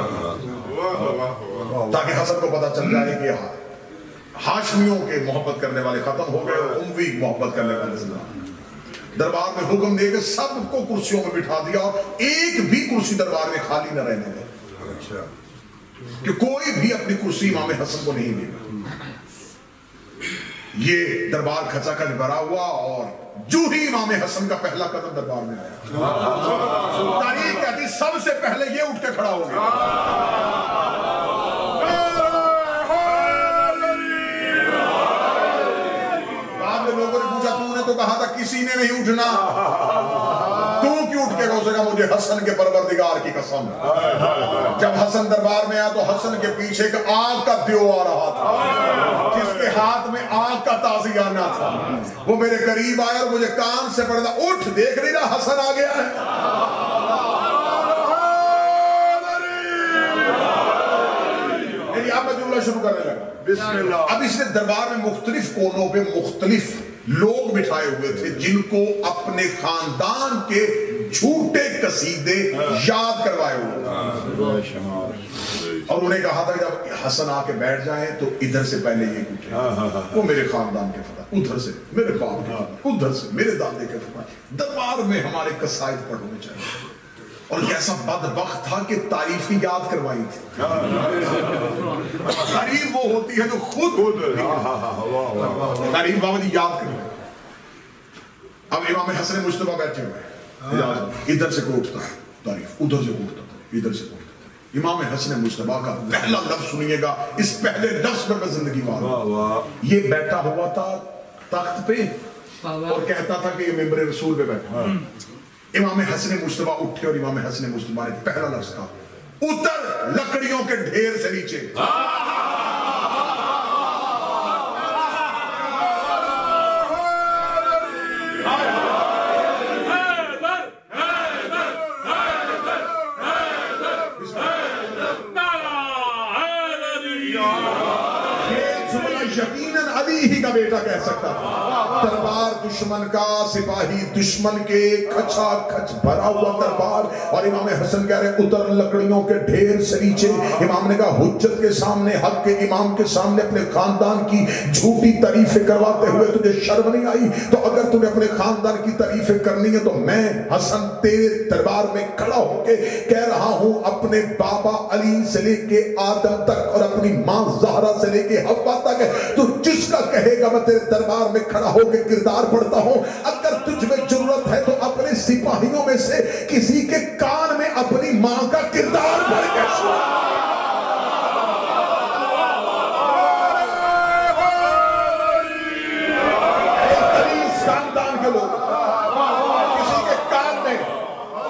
ताकि हसन को पता चल जाए कि हाशमियों के मोहब्बत करने वाले खत्म हो गए, उम्वी मोहब्बत करने वाले। दरबार में हुक्म दे के सबको कुर्सियों में बिठा दिया, और एक भी कुर्सी दरबार में खाली न रहने दी कि कोई भी अपनी कुर्सी इमाम हसन को नहीं देगा। ये दरबार खचाखच भरा हुआ, और जो ही इमाम हसन का पहला कदम दरबार में आया, तारीख कहती सबसे पहले ये उठ के खड़ा हो गया। बाद में लोगों ने पूछा, तूने तो कहा था किसी ने नहीं उठना, तू क्यों उठ के गया? उसने कहा मुझे हसन के परवरदिगार की कसम। जब हसन दरबार में आया तो हसन के पीछे एक आग का दियो आ रहा था, जिसके हाथ में आग का ताज़ियाना था। वो मेरे करीब आया और मुझे कान से पड़ा, उठ, देख नहीं रहा हसन आ गया है। अब मैं जुमला शुरू करने लगा, बिस्मिल्लाह। अब इसने दरबार में मुख्तलिफ कोनों पे मुख्तलिफ लोग बिठाए हुए थे, जिनको अपने खानदान के झूठे कसीदे याद करवाए हुए, और उन्हें कहा था जब हसन आके बैठ जाए तो इधर से पहले ये पूछे, वो मेरे खानदान के फतह, उधर से मेरे बाप के, उधर से मेरे दादे के फतह। दरबार में हमारे कसायद पढ़ने चाहिए। और कैसा बदबख्त था कि तारीफी याद करवाई थी। तारीफ वो होती है जो खुद तारीफ बाबा जी याद करवाई। अब इमाम हसन मुस्तफा बैठे हुए, इधर से कोई उठता तारीफ, उधर से उठता तारीफ, इधर से उठता। इमाम हसन मुस्तफा का पहला लफ्ज सुनिएगा, इस पहले लफ्ज पर मैं जिंदगी मार। ये बैठा हुआ था तख्त पे और कहता था कि ये मेंबर रसूल पे बैठा। इमाम हसन मुस्तफा उठे और इमाम हसन मुस्तफा ने पहला लफ्ज कहा, उतर लकड़ियों के ढेर से नीचे। यकीनन अली ही का बेटा कह सकता था। दरबार दुश्मन का, सिपाही दुश्मन के, खचा खच भरा हुआ दरबार, और इमाम हसन कह रहे उतर लकड़ियों के ढेर से नीचे। इमाम ने कहा हुज्जत के सामने, हक के इमाम के सामने अपने खानदान की झूठी तारीफें करवाते हुए तुझे शर्म नहीं आई? तो अगर तुझे अपने खानदान की तारीफें करनी है तो मैं हसन तेरे दरबार में खड़ा होके कह रहा हूं, अपने बाबा अली से लेके आदम तक और अपनी मां ज़हरा से लेके हव्वा तक, तो जिसका कहेगा मैं तेरे दरबार में खड़ा होकर किरदार पढ़ता हूं। अगर तुझ में जरूरत है तो अपने सिपाहियों में से किसी के कान में अपनी मां का किरदार पढ़ के सुना। खानदान के लोग किसी के कान में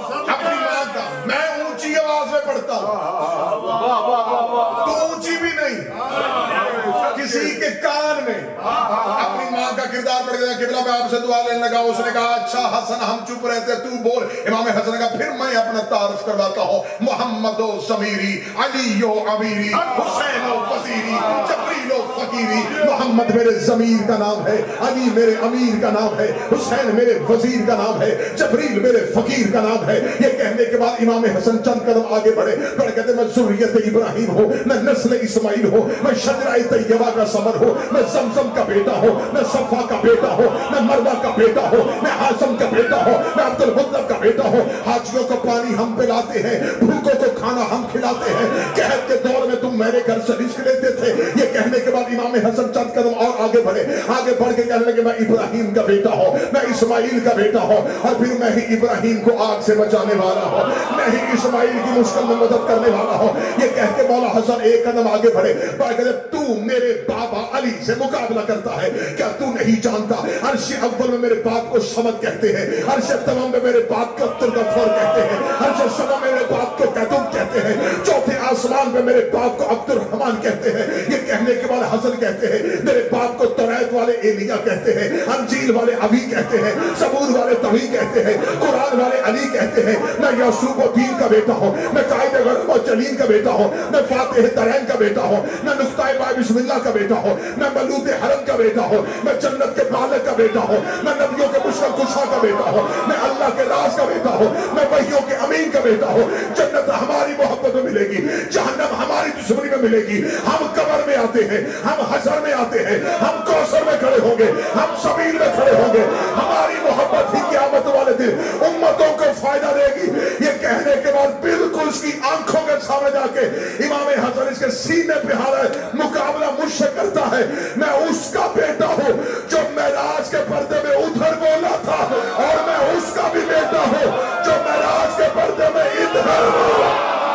نے اپنی ماں کا کردار پڑھ گیا قبلہ میں آپ سے دعا لینے لگا اس نے کہا اچھا حسن ہم چپ رہتے تو بول امام حسن نے کہا پھر میں اپنا تعارف کرواتا ہوں محمد و ضمیری علی و امیری حسین و وزیری جبریل و فقیری محمد میرے ضمیر کا نام ہے علی میرے امیر کا نام ہے حسین میرے وزیر کا نام ہے جبریل میرے فقیر کا نام ہے یہ کہنے کے بعد امام حسن چند قدم آگے بڑھے کہتے میں ذریت ابراہیم ہوں میں نسل اسماعیل ہوں میں شجرہ طیبہ کا ثمر ہوں میں زمزم کا بیٹا ہوں میں صفا کا بیٹا ہوں میں مروہ کا بیٹا ہوں میں ہاشم کا بیٹا ہوں میں عبد المطلب کا بیٹا ہوں حاجیوں کو پانی ہم پلاتے ہیں بھوکوں کو کھانا ہم کھلاتے ہیں قحط کے دور میں تم میرے گھر سے رزق لیتے تھے یہ کہنے کے بعد امام حسن چند قدم اور آگے بڑھے آگے بڑھ کے کہنے لگے میں ابراہیم کا بیٹا ہوں میں اسماعیل کا بیٹا ہوں اور پھر میں ہی ابراہیم کو آگ سے بچانے والا ہوں میں ہی اسماعیل کی مشکل میں مدد کرنے والا ہوں یہ کہہ کے مولا حسن ایک قدم آگے بڑھے کہتے تو میرے بابا علی سے مقابلہ کرتا ہے کیا تو نہیں جانتا عرش اول میں میرے باپ کو صمد کہتے ہیں عرش تمام میں میرے باپ کو عبد الغفور کہتے ہیں عرش سما میں میرے باپ کو قیدوم کہتے ہیں چوتھے آسمان میں میرے باپ کو عبد الرحمن کہتے ہیں یہ کہنے کے بعد حسن کہتے ہیں میرے باپ کو توریت والے ایلیا کہتے ہیں انجیل والے ابی کہتے ہیں زبور والے طوی کہتے ہیں قرآن والے علی کہتے ہیں میں یعقوب الدین کا بیٹا ہوں میں قائد غرب و جلین کا بیٹا ہوں میں فاتح ترین کا بیٹا ہوں میں نقطہ بائے بسم اللہ کا بیٹا ہوں میں ملوت حرم کا بیٹا ہوں میں جنت کے مالک کا بیٹا ہوں میں نبیوں کے مشرق کشا کا بیٹا ہوں میں اللہ کے راز کا بیٹا ہوں میں وحیوں کے امین کا بیٹا ہوں جنت ہماری محبت میں ملے گی جہنم ہماری دشمنی میں ملے گی ہم قبر میں آتے ہیں ہم حشر میں آتے ہیں ہم کوثر میں کھڑے ہوں گے ہم سبیل میں کھڑے ہوں گے ہماری محبت ہی قیامت والے دن امتوں کو فائدہ دے گی یہ کہنے کے بعد بالکل اس کی آنکھوں کے سامنے جا کے امام حسن اس کے سینے پہ ہارا مقابلہ مجھ سے کرتا ہے میں اس کا بیٹا ہوں جو معراج کے پردے میں ادھر بولا تھا اور میں اس کا بھی بیٹا ہوں جو معراج کے پردے میں ادھر بولا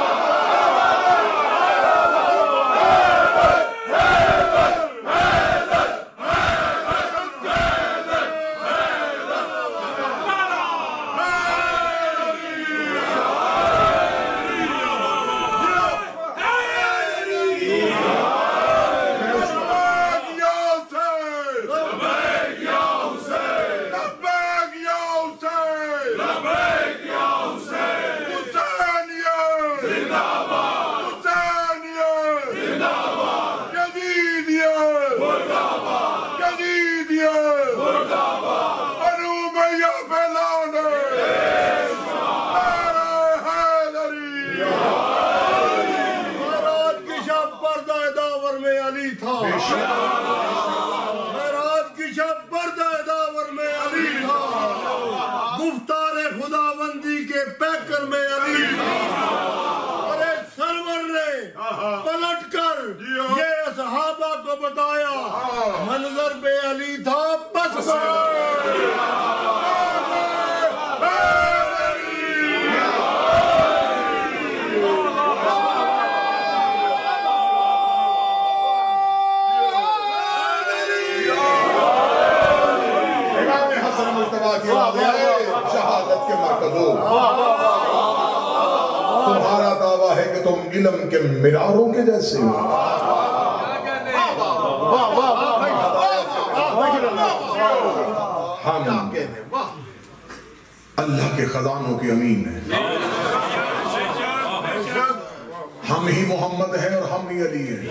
منظر بے علی تھا بس شہادت کے مرکزوں تمہارا دعویٰ ہے کہ تم علم کے مناروں کے جیسے ہو ہم اللہ کے خزانوں کی امین ہیں ہم ہی محمد ہیں اور ہم ہی علی ہیں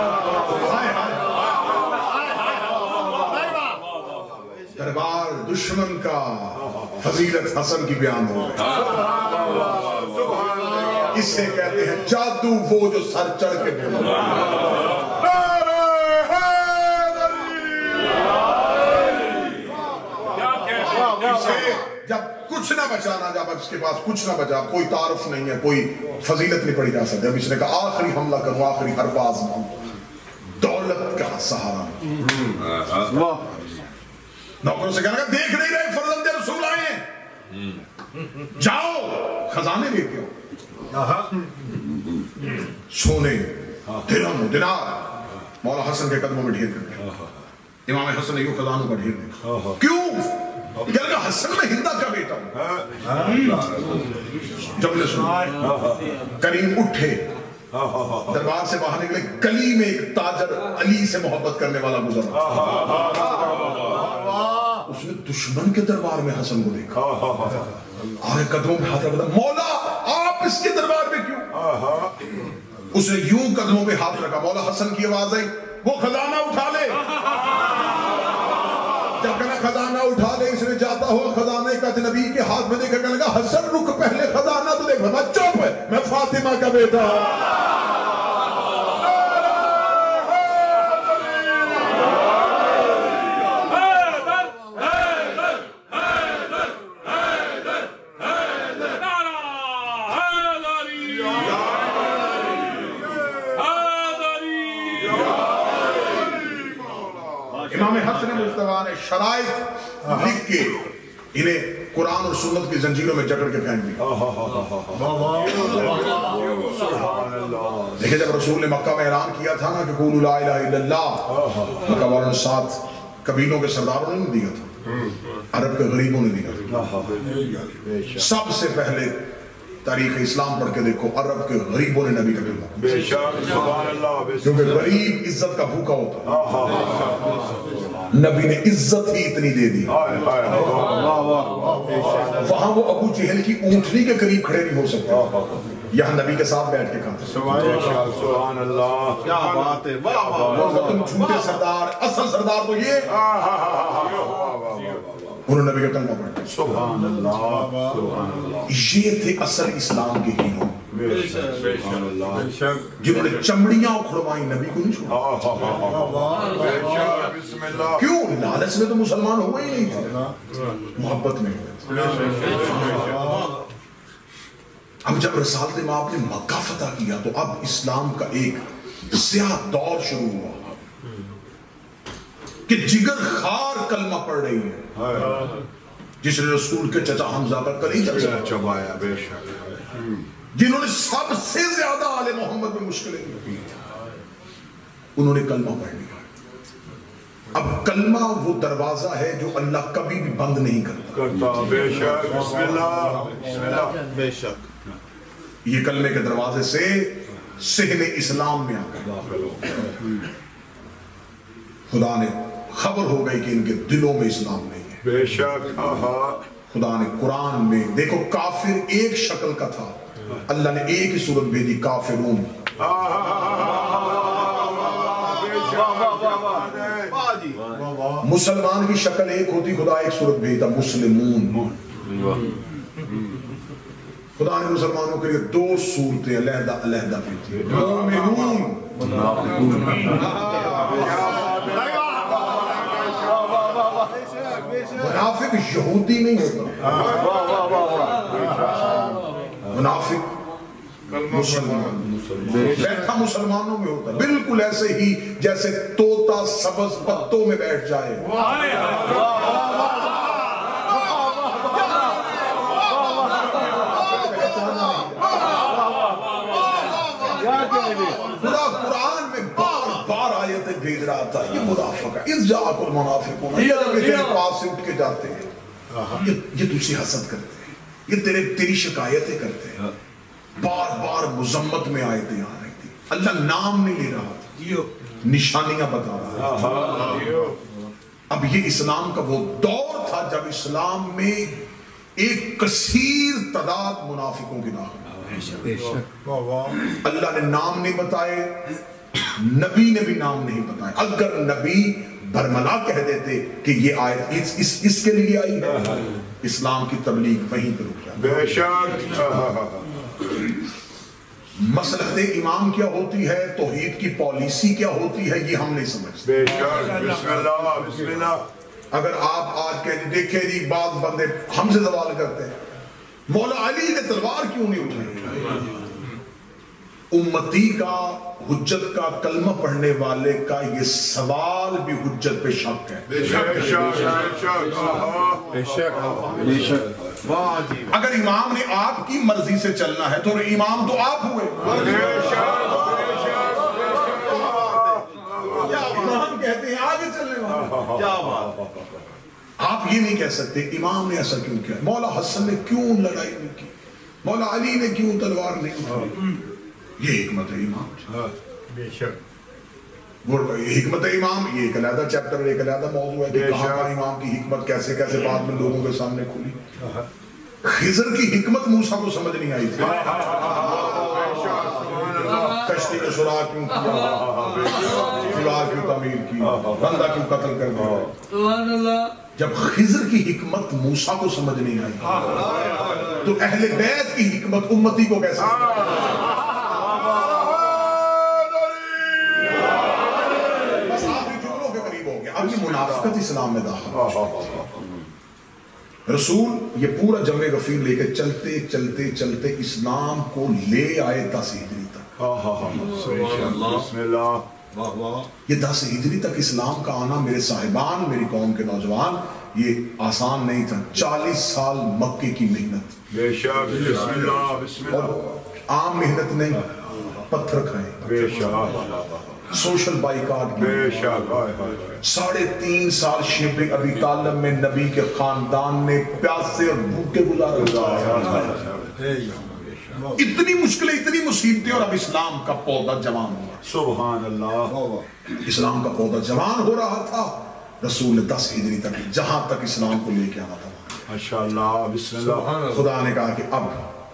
دربار دشمن کا فضیلت حسن کی بیان ہو اس سے کہتے ہیں جادو وہ جو سر چڑھ کے جب کچھ نہ بچانا جب اس کے پاس کچھ نہ بچا کوئی تعارف نہیں ہے کوئی فضیلت نہیں پڑی جا سکتی اب اس نے کہا آخری حملہ کروں آخری ہر باز دولت کا سہارا نوکروں سے کہنا دیکھ نہیں رہے فرزند رسول آئے ہیں جاؤ خزانے لے کے سونے درہم دینار مولا حسن کے قدموں میں ڈھیر کر امام حسن نے یوں خزانوں کا ڈھیر دیکھا کیوں کیا لگا حسن میں ہندہ کا بیٹا ہوں جب نے سنا کریم اٹھے دربار سے باہر نکلے، گلی میں ایک تاجر علی سے محبت کرنے والا گزر رہا، اس نے دشمن کے دربار میں حسن کو دیکھا، آگے قدموں پہ ہاتھ رکھا، مولا آپ اس کے دربار میں کیوں؟ اس نے یوں قدموں پہ ہاتھ رکھا، مولا حسن کی آواز آئی، وہ خزانہ اٹھا لے۔ جب کہنا خزانہ اٹھا لے، اس نے جاتا ہوا خزانے کا نبی کے ہاتھ میں دیکھا، کہنے لگا حسن رک پہلے خزانہ تو دیکھ، میں چپ ہے، میں فاطمہ کا بیٹا ہوں۔ امام حسن مجتبی نے شرائط لکھ کے انہیں قرآن اور سنت کی زنجیروں میں جکڑ کے پھینک دیا۔ دیکھیں جب رسول نے مکہ میں اعلان کیا تھا نا کہ قولوا لا الہ الا اللہ، مکہ والوں نے 7 قبیلوں کے سرداروں نے دیا تھا، عرب کے غریبوں نے دیا تھا۔ سب سے پہلے تاریخ اسلام پڑھ کے دیکھو، عرب کے غریبوں نے نبی کا کلمہ، بے شک سبحان اللہ، کیونکہ غریب عزت کا بھوکا ہوتا ہے، نبی نے عزت ہی اتنی دے دی، وہاں وہ ابو جہل کی اونٹنی کے قریب کھڑے نہیں ہو سکتے، یہاں نبی کے ساتھ بیٹھ کے کھاتے۔ سبحان اللہ، کیا بات ہے، واہ واہ، تم جھوٹے سردار، اصل سردار تو یہ، انہوں نے نبی کا کلمہ پڑھا۔ سبحان اللہ، سبحان اللہ، یہ تھے اصل اسلام کے ہیرو، سبحان اللہ، جنہوں نے چمڑیاں کھڑوائیں، نبی کو نہیں چھوڑا۔ بے شک، بسم اللہ، کیوں؟ لالچ میں تو مسلمان ہوئے ہی نہیں تھے، محبت میں ہوئے تھے۔ اب جب رسالت مآب نے مکہ فتح کیا تو اب اسلام کا ایک سیاہ دور شروع ہوا کہ جگر خار کلمہ پڑھ رہی ہے، جس نے رسول کے چچا حمزہ کا کلیجہ چبایا، بے شک، جنہوں نے سب سے زیادہ آل محمد میں مشکلیں کی، انہوں نے کلمہ پڑھ لیا۔ اب کلمہ وہ دروازہ ہے جو اللہ کبھی بھی بند نہیں کرتا، بے شک، بسم اللہ، بسم اللہ، بے شک، یہ کلمے کے دروازے سے صحن اسلام میں آ گئے۔ خدا نے خبر ہو گئی کہ ان کے دلوں میں اسلام نہیں ہے، بے شک، خدا نے قرآن میں دیکھو، کافر ایک شکل کا تھا، اللہ نے ایک ہی صورت بھیجی، کافرون۔ مسلمان کی شکل ایک ہوتی، خدا ایک صورت بھیجتا، مسلمون۔ خدا نے مسلمانوں کے لیے 2 صورتیں علیحدہ علیحدہ بھیجی، مومنون، منافق یہودی نہیں ہوتا، منافق مسلمان، بیٹھا مسلمانوں میں ہوتا، بالکل ایسے ہی جیسے طوطا سبز پتوں میں بیٹھ جائے۔ خدا قرآن میں بار بار آیتیں بھیج رہا تھا، یہ منافق ہے، اذ جاءکم المنافقون، یہ جب تیرے پاس سے اٹھ کے جاتے ہیں، یہ تجھ سے حسد کرتے ہیں، یہ تیری شکایتیں کرتے ہیں، بار بار مذمت میں آیتیں آ رہی تھی، اللہ نام نہیں لے رہا تھا، نشانیاں بتا رہا تھا۔ اب یہ اسلام کا وہ دور تھا جب اسلام میں ایک کثیر تعداد منافقوں کی داخل، اللہ نے نام نہیں بتائے، نبی نے بھی نام نہیں بتائے۔ اگر نبی برملا کہہ دیتے کہ یہ آیت اس کے لیے آئی ہے، اسلام کی تبلیغ وہیں پر رک جاتی۔ بے شک، مصلحت امام کیا ہوتی ہے، توحید کی پالیسی کیا ہوتی ہے، یہ ہم نہیں سمجھتے۔ بے شک، بسم اللہ، بسم اللہ۔ اگر آپ آج کہیں دیکھیں جی بعض بندے ہم سے سوال کرتے ہیں، مولا علی نے تلوار کیوں نہیں اٹھائی؟ امتی کا، حجت کا، کلمہ پڑھنے والے کا یہ سوال بھی حجت پہ شک ہے۔ بے شک، بے شک، بے شک، بے شک، واہ جی، اگر امام نے آپ کی مرضی سے چلنا ہے تو امام تو آپ ہوئے، بے شک، بے شک، کیا امام کہتے ہیں آگے چلنے والا، کیا بات، آپ یہ نہیں کہہ سکتے امام نے ایسا کیوں کیا، مولا حسن نے کیوں لڑائی نہیں کی، مولا علی نے کیوں تلوار نہیں اٹھائی، یہ حکمت امام، بے شک حکمت امام یہ ایک علیحدہ چیپٹر، ایک علیحدہ موضوع ہے کہ کہاں کا امام کی حکمت کیسے کیسے بعد میں لوگوں کے سامنے کھلی۔ خضر کی حکمت موسیٰ کو سمجھ نہیں آئی تھی، کشتی میں سوراخ کیوں کیا، دیوار کیوں تعمیر کی، بندہ کیوں قتل کر دیا۔ جب خضر کی حکمت موسیٰ کو سمجھ نہیں آئی تو اہل بیت کی حکمت امتی کو کیسے سمجھ؟ بس آخری جملوں کے قریب ہو گیا، اب یہ منافقت اسلام میں داخل ہو۔ رسول یہ پورا جمع غفیر لے کے چلتے چلتے چلتے اسلام کو لے آئے 10 ہجری تک۔ بسم اللہ، یہ 10 ہجری تک اسلام کا آنا میرے صاحبان، میری قوم کے نوجوان، یہ آسان نہیں تھا۔ 40 سال مکے کی محنت، بے شک، بسم اللہ، بسم اور اللہ، عام محنت نہیں، پتھر کھائے، بے شک، سوشل بائیکاٹ کی، بے شک، 3.5 سال شیب ابی طالب میں نبی کے خاندان نے پیاسے اور بھوکے گزارے، اتنی مشکلیں، اتنی مصیبتیں، اور اب اسلام کا پودا جوان ہوا۔ سبحان اللہ، اسلام کا پودا جوان ہو رہا تھا، رسول نے 10 ہجری تک جہاں تک اسلام کو لے کے آنا تھا، ماشاءاللہ، بسم اللہ، خدا نے کہا کہ اب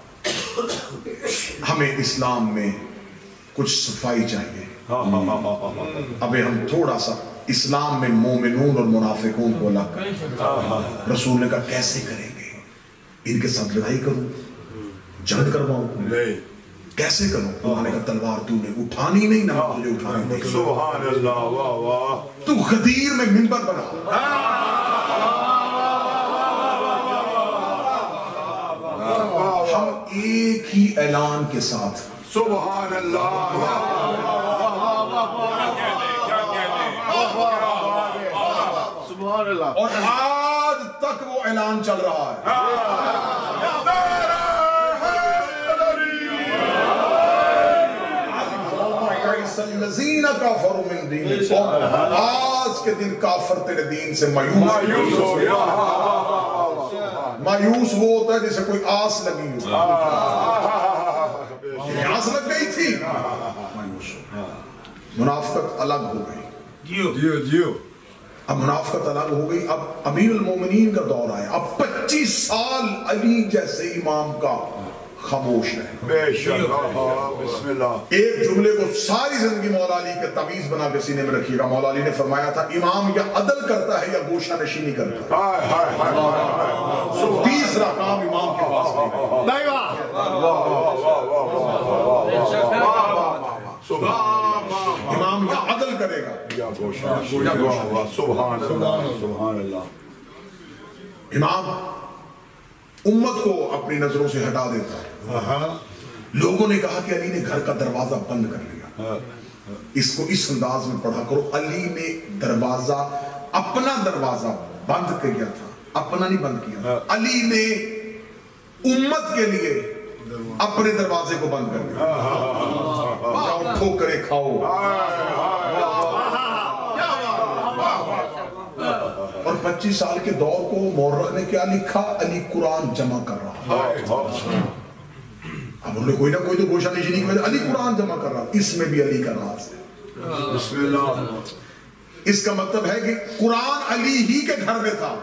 ہمیں اسلام میں کچھ صفائی چاہیے، اب ہم تھوڑا سا اسلام میں مومنون اور منافقون کو الگ کریں۔ رسول نے کہا کیسے کریں گے؟ ان کے ساتھ لڑائی کروں، جنگ کرواؤں؟ کیسے کروں؟ اللہ نے کہا تلوار تو نے اٹھانی نہیں، نہ تجھے اٹھانی نہیں، سبحان اللہ، واہ واہ، تو غدیر میں منبر بنا، ہم ایک ہی اعلان کے ساتھ سبحان اللہ، سبحان اللہ، اور آج تک وہ اعلان چل رہا ہے۔ الذین کفروا من دینکم، آج کے دن کافر تیرے دین سے مایوس ہو گیا۔ مایوس وہ ہوتا ہے جسے کوئی آس لگی ہو، آس لگ گئی تھی، مایوس ہو۔ منافقت الگ ہو گئی، جیو، اب منافقت الگ ہو گئی، اب امیر المومنین کا دور آیا، اب 25 سال علی جیسے امام کا خاموش ہے۔ بے شک، بسم اللہ، ایک جملے کو ساری زندگی مولا علی کے تعویذ بنا کے سینے میں رکھیے گا۔ مولا علی نے فرمایا تھا امام یا عدل کرتا ہے یا گوشہ نشینی کرتا ہے، تیسرا کام امام کے پاس نہیں۔ امام یا عدل کرے گا یا گوشہ، سبحان اللہ، سبحان اللہ، امام امت کو اپنی نظروں سے ہٹا دیتا ہے۔ لوگوں نے کہا کہ علی نے گھر کا دروازہ بند کر لیا، اس کو اس انداز میں پڑھا کرو، علی نے دروازہ، اپنا دروازہ بند کیا تھا، اپنا نہیں بند کیا، علی نے امت کے لیے اپنے دروازے کو بند کر دیا۔ جاؤ ٹھوکریں کھاؤ، اور 25 سال کے دور کو مورخ نے کیا لکھا؟ علی قرآن جمع کر رہا ہے۔ اب انہوں نے کوئی نہ کوئی تو گوشہ نشینی کی وجہ، علی قرآن جمع کر رہا ہے، اس میں بھی علی کا راز ہے۔ بسم اللہ، اس کا مطلب ہے کہ قرآن علی ہی کے گھر میں تھا۔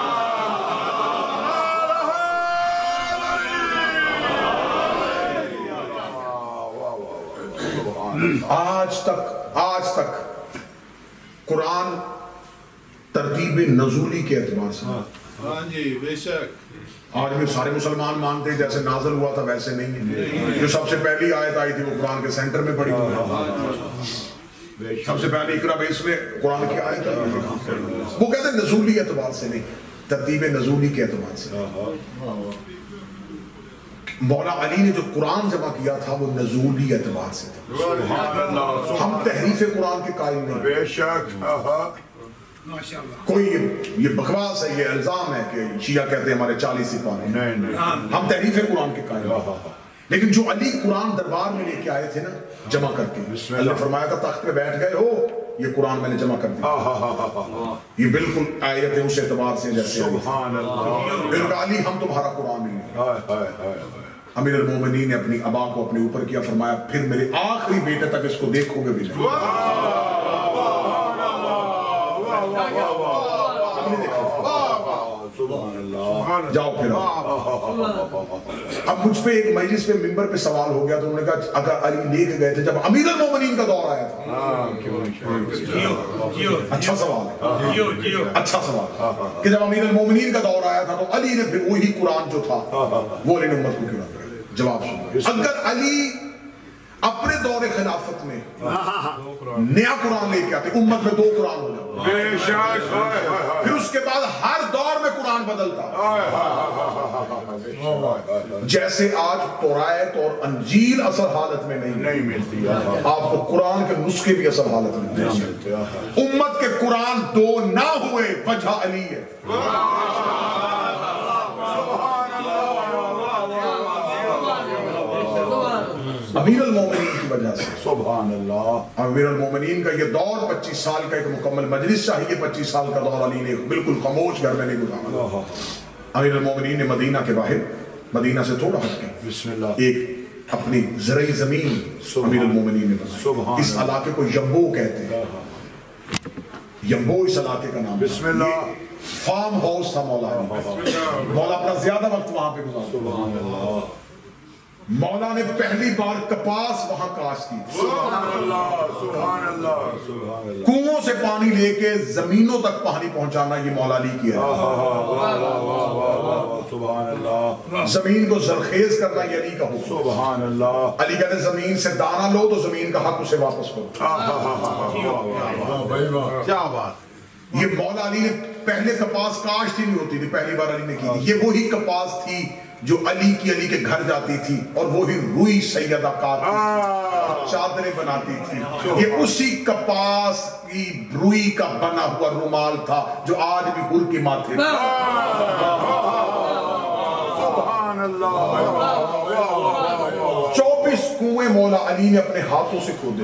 آج تک قرآن ترتیب نزولی کے اعتبار سے، ہاں جی، بے شک، آج بھی سارے مسلمان مانتے ہیں جیسے نازل ہوا تھا ویسے نہیں ہے۔ جو سب سے پہلی آیت آئی تھی وہ قرآن کے سینٹر میں پڑھی تھی، سب سے پہلے اقرا بیس میں قرآن کی آیت آئی، وہ کہتے ہیں نزولی اعتبار سے نہیں، ترتیب نزولی کے اعتبار سے۔ مولا علی نے جو قرآن جمع کیا تھا وہ نزولی اعتبار سے تھا، ہم تحریف قرآن کے قائل نہیں۔ بے شک، کوئی یہ بکواس ہے، یہ الزام ہے کہ شیعہ کہتے ہیں ہمارے 40 سپاہی، نہیں، ہم تحریف قرآن کے قائل ہیں۔ لیکن جو علی قرآن دربار میں لے کے آئے تھے نا جمع کر کے، اللہ فرمایا تھا تخت پہ بیٹھ گئے ہو، یہ قرآن میں نے جمع کر دیا، یہ بالکل آیت ہے اس اعتبار سے جیسے سبحان اللہ، علی ہم تمہارا قرآن نہیں، अमीर अल-मोमिनीन ने अपनी अबा को अपने ऊपर किया, फरमाया फिर मेरे आखिरी बेटे तक इसको देखोगे भी नहीं। जाओ फिर अब मुझ पे एक मजलिस पे मिंबर पे सवाल हो गया, तो उन्होंने कहा अगर अली लेके गए थे जब अमीर अल-मोमिनीन का दौर आया था। अच्छा सवाल है, अच्छा सवाल कि जब अमीर अल-मोमिनीन का दौर आया था तो अली ने फिर वही कुरान जो था वो अली ने उम्मत को क्यों दिया? जवाब सुनो, अगर अली अपने दौरे खिलाफत में नया कुरान लेके आते, उम्मत में 2 कुरान हो जाते, फिर उसके बाद हर दौर में कुरान बदलता। जैसे आज तौरात और अंजील असल हालत में नहीं मिलती, आपको कुरान के नुस्खे भी असल हालत में नहीं मिलते। उम्मत के कुरान 2 ना हुए, वजह अली है। अमीर अल-मोमिनीन की वजह से, सुभान अल्लाह। अमीर अल-मोमिनीन का ये दौर 25 साल का एक मुकम्मल मजलिस चाहिए। 25 साल का दौर अली ने बिल्कुल खामोश घर में नहीं गुजारा। अमीर अल-मोमिनीन ने मदीना के बाहर, मदीना से थोड़ा हटके एक अपनी ज़रई ज़मीन अमीर अल-मोमिनीन ने बनाई। इस इलाके को यम्बो कहते हैं। यम्बो इस इलाके का नाम है। फार्म हाउस था मौला अपना ज्यादा वक्त वहां पे गुजारा। मौला ने पहली बार कपास वहां काश की। कुओं से पानी लेके जमीनों तक पानी पहुंचाना ये मौला अली की है। जमीन को जरखेज करना ये अली का हुक्म। अली कहते जमीन से दाना लो तो जमीन का हक उसे वापस करो। क्या बात। ये मौला अली ने पहले कपास काश्त ही नहीं होती थी, पहली बार अली ने की थी। ये वही कपास थी जो अली के घर जाती थी और वही रुई सैयदा काटती चादरें बनाती थी। ये उसी कपास की रुई का बना हुआ रुमाल था जो आज भी हुर के माथे। 24 कुएं मौला अली ने अपने हाथों से खोदे,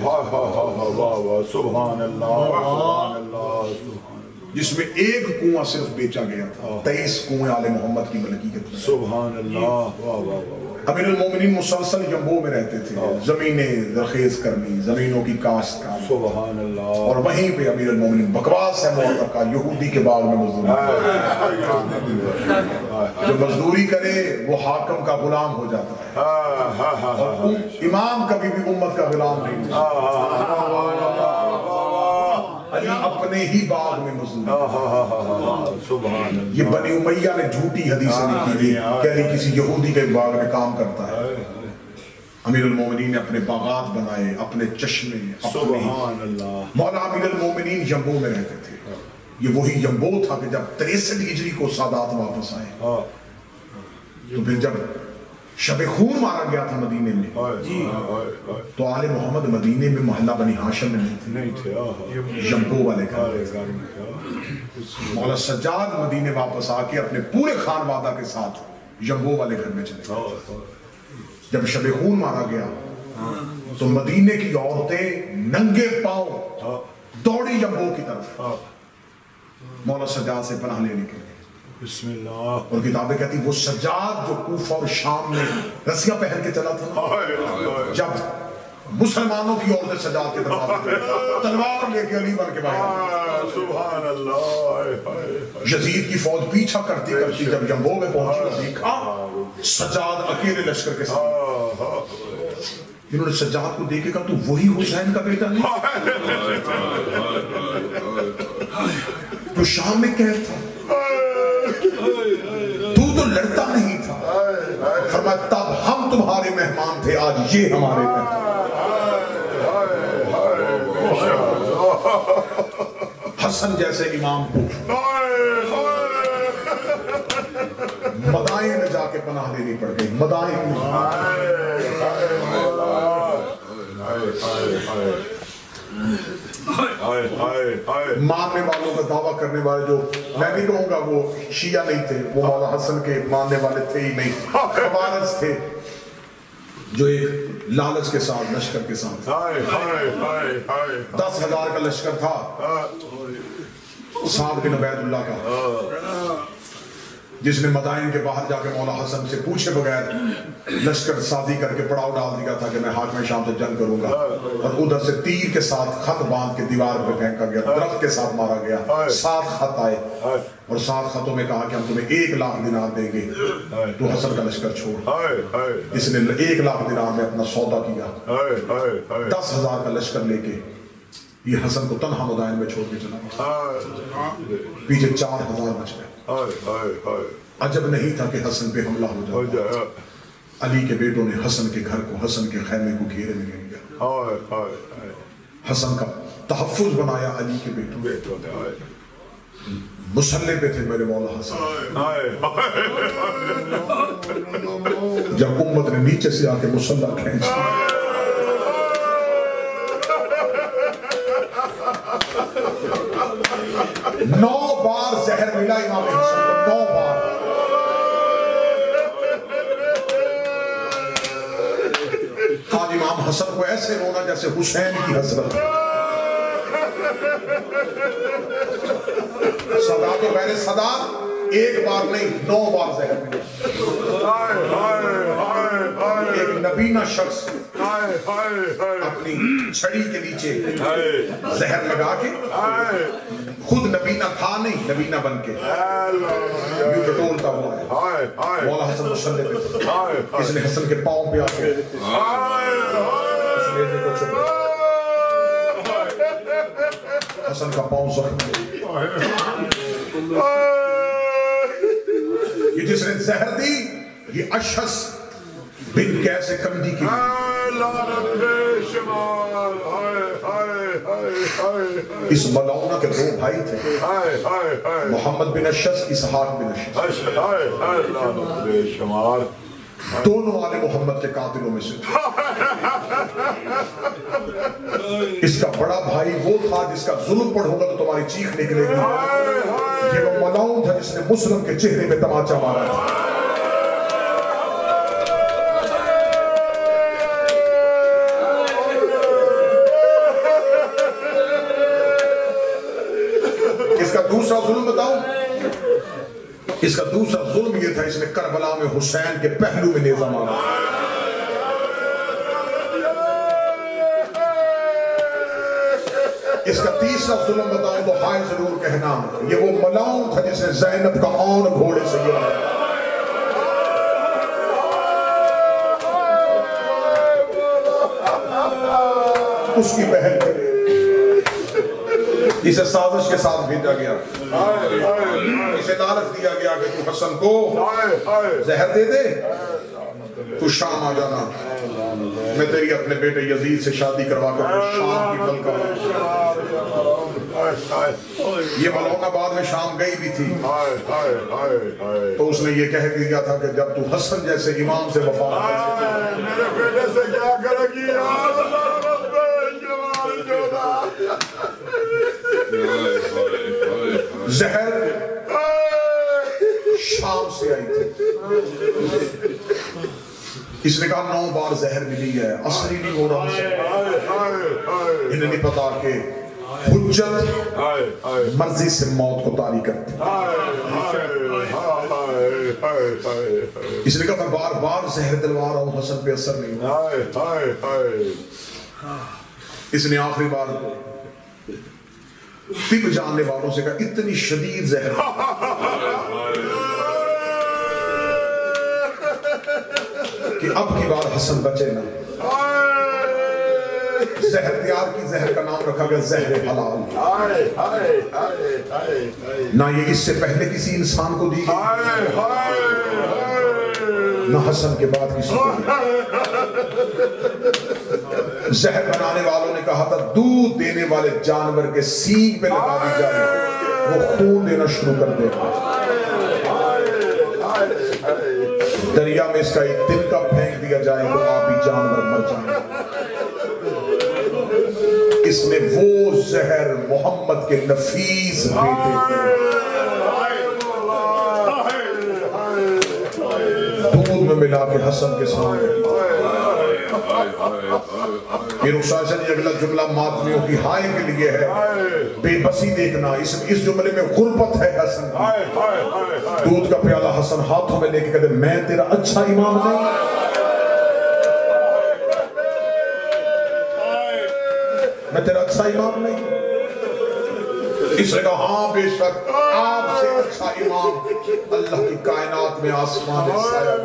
जिसमें एक कुआं सिर्फ बेचा गया था। 23 कुएं आले मोहम्मद की मलकीयत। सुभान अल्लाह। अमीर अल-मोमिनीन मुसलसल यम्बो में रहते थे, जमीनें जरखेज करनी, जमीनों की काश्त का। सुभान अल्लाह। और वहीं पे अमीर अल-मोमिनीन बकवास है मौला का, यहूदी के बाग में मजदूरी। जो मजदूरी करे वो हाकिम का गुलाम हो जाता है, और इमाम कभी भी उम्मत का गुलाम नहीं। अली अपने ही बाग में मजदूर। ये बनी उमैया ने झूठी हदीस लिखी थी कि अली किसी यहूदी के बाग में काम करता है। अमीर अल-मोमिनीन ने अपने बागात बनाए, अपने चश्मे। मौला अमीर अल-मोमिनीन यम्बो में रहते थे। ये वही यम्बो था कि जब 63 हिजरी को सादात वापस आए, तो फिर जब शबे खून मारा गया था मदीने में, तो आले मोहम्मद मदीने में मोहल्ला बनी हाशिम में नहीं थे, यम्बो वाले घर। मौला सज्जाद मदीने वापस आके अपने पूरे खानवादा के साथ यम्बो वाले घर में चले। जब शबे खून मारा गया तो मदीने की औरतें नंगे पांव दौड़ी यम्बो की तरफ मौला सज्जाद से पनाह लेने के लिए। और किताबें कहती वो सज्जाद जो कूफा और शाम में रस्सियां पहन के चला था, जब मुसलमानों की औरतें सज्जाद के दरबार तलवार लेके अली बन के बाहर। यजीद की फौज पीछा करती करती जब यम्बो में पहुंची, देखा सज्जाद अकेले लश्कर के साथ। इन्होंने सज्जाद को देखे कहा तू वही हुसैन का बेटा नहीं तो शाम में कह था, तू तो लड़ता नहीं था। फरमाया तब हम तुम्हारे मेहमान थे, आज ये हमारे मेहमान। हसन जैसे इमाम को मदाइन में जाके पनाह लेनी पड़ गई। मदाइन में मानने वालों का दावा करने वाले, जो मैं नहीं कहूंगा वो शिया नहीं थे, वो मौला हसन के मानने वाले थे ही नहीं, खवारिज थे जो एक लालच के साथ लश्कर के साथ 10,000 का लश्कर था साद बिन उबैदुल्लाह का। جس نے مدائن کے باہر جا کے مولا حسن سے پوچھے بغیر لشکر سازی کر کے پڑاؤ ڈال دیا تھا کہ میں حاکم شام سے جنگ کروں گا، اور ادھر سے تیر کے ساتھ خط باندھ کے دیوار پہ پھینکا گیا، درخت کے ساتھ مارا گیا، 7 خط آئے اور 7 خطوں میں کہا کہ ہم تمہیں 1 لاکھ دینار دیں گے تو حسن کا لشکر چھوڑ۔ اس نے 1 لاکھ دینار میں اپنا سودا کیا، 10,000 کا لشکر لے کے یہ حسن کو تنہا مدائن میں چھوڑ کے چلا گیا، پیچھے 4,000 بچ گئے۔ عجب نہیں تھا کہ حسن پہ حملہ ہو جاتا، علی کے بیٹوں نے حسن کے گھر کو، حسن کے خیمے کو گھیرے میں لے لیا، حسن کا تحفظ بنایا علی کے بیٹوں نے، مسلح پہ تھے میرے مولا حسن۔ جب امت نے نیچے سے آ کے مسلح کھینچا، 9 بار زہر ملا امام حسن کو، 9 بار۔ آج امام حسن کو ایسے رونا جیسے حسین کی حسرت۔ صدا تو غیر صدا، 1 بار نہیں 9 بار زہر ملا۔ ایک نبینہ شخص اپنی چھڑی کے نیچے زہر لگا کے، خود نبینہ تھا نہیں، نبینہ بن کے یوں ٹٹولتا ہوا ہے، مولا حسن مسلح پہ تھا، اس نے حسن کے پاؤں پہ آ کے اس لینے کو چھپا، حسن کا پاؤں زخمی، یہ جس نے زہر دی یہ اشہس بن قیس کندی کی، اس ملعونہ کے 2 بھائی تھے، محمد بن اشہس، اسحاق بن اشہس، دونوں آل محمد کے قاتلوں میں سے تھے۔ اس کا بڑا بھائی وہ تھا جس کا ظلم پڑ ہوگا تو تمہاری چیخ نکلے گی، یہ وہ ملعون تھا جس نے مسلم کے چہرے میں تماچا مارا تھا۔ دوسرا ظلم بتاؤں، اس کا دوسرا ظلم یہ تھا اس نے کربلا میں حسین کے پہلو میں نیزہ مارا۔ اس کا تیسرا ظلم بتاؤں تو ہائے ضرور کہنا، یہ وہ ملعون تھا جس نے زینب کا اون گھوڑے سے گرا۔ اس کی بہن کے لیے اسے سازش کے ساتھ بھیجا گیا، اسے لالچ دیا گیا کہ تو حسن کو زہر دے دے، تو شام آ جانا، میں تیری اپنے بیٹے یزید سے شادی کروا کر شام کی ملکہ۔ یہ ملعونہ بعد میں شام گئی بھی تھی، تو اس نے یہ کہہ دیا تھا کہ جب تو حسن جیسے امام سے وفا میرے بیٹے سے کیا کرے گی، زہر شام سے آئی تھی، اس نے کہا 9 بار زہر ملی ہے، اثر ہی نہیں ہو رہا ہے۔ انہیں نہیں پتا کہ حجت مرضی سے موت کو طاری کرتی، اس نے کہا میں بار بار زہر دلوا رہا ہوں، حسن پہ اثر نہیں ہوا۔ اس نے آخری بار طب جاننے والوں سے کہا اتنی شدید زہر کہ اب کی بار حسن بچے نہ۔ زہر تیار کی، زہر کا نام رکھا گیا زہر حلال، نہ یہ اس سے پہلے کسی انسان کو دی گئی، نہ حسن کے بعد کسی کو دی۔ زہر بنانے والوں نے کہا تھا دودھ دینے والے جانور کے سینگ پہ لگا دی جائے، وہ خون دینا شروع کر دے، دریا میں اس کا ایک دن کا پھینک دیا جائے تو آپ بھی جانور مر جائیں۔ اس نے وہ زہر محمد کے نفیس بیٹے دودھ میں ملا کے حسن کے سامنے پھر استاد جی اگلا جملہ ماتمیوں کی ہائے کے لیے ہے، بے بسی دیکھنا. اس جملے میں غربت ہے حسن کی. دودھ کا پیالہ حسن ہاتھوں میں لے کے کہتے میں تیرا اچھا امام نہیں، میں تیرا اچھا امام نہیں. اس نے کہا ہاں بے شک آپ سے اچھا امام اللہ کی کائنات میں آسمان سایہ.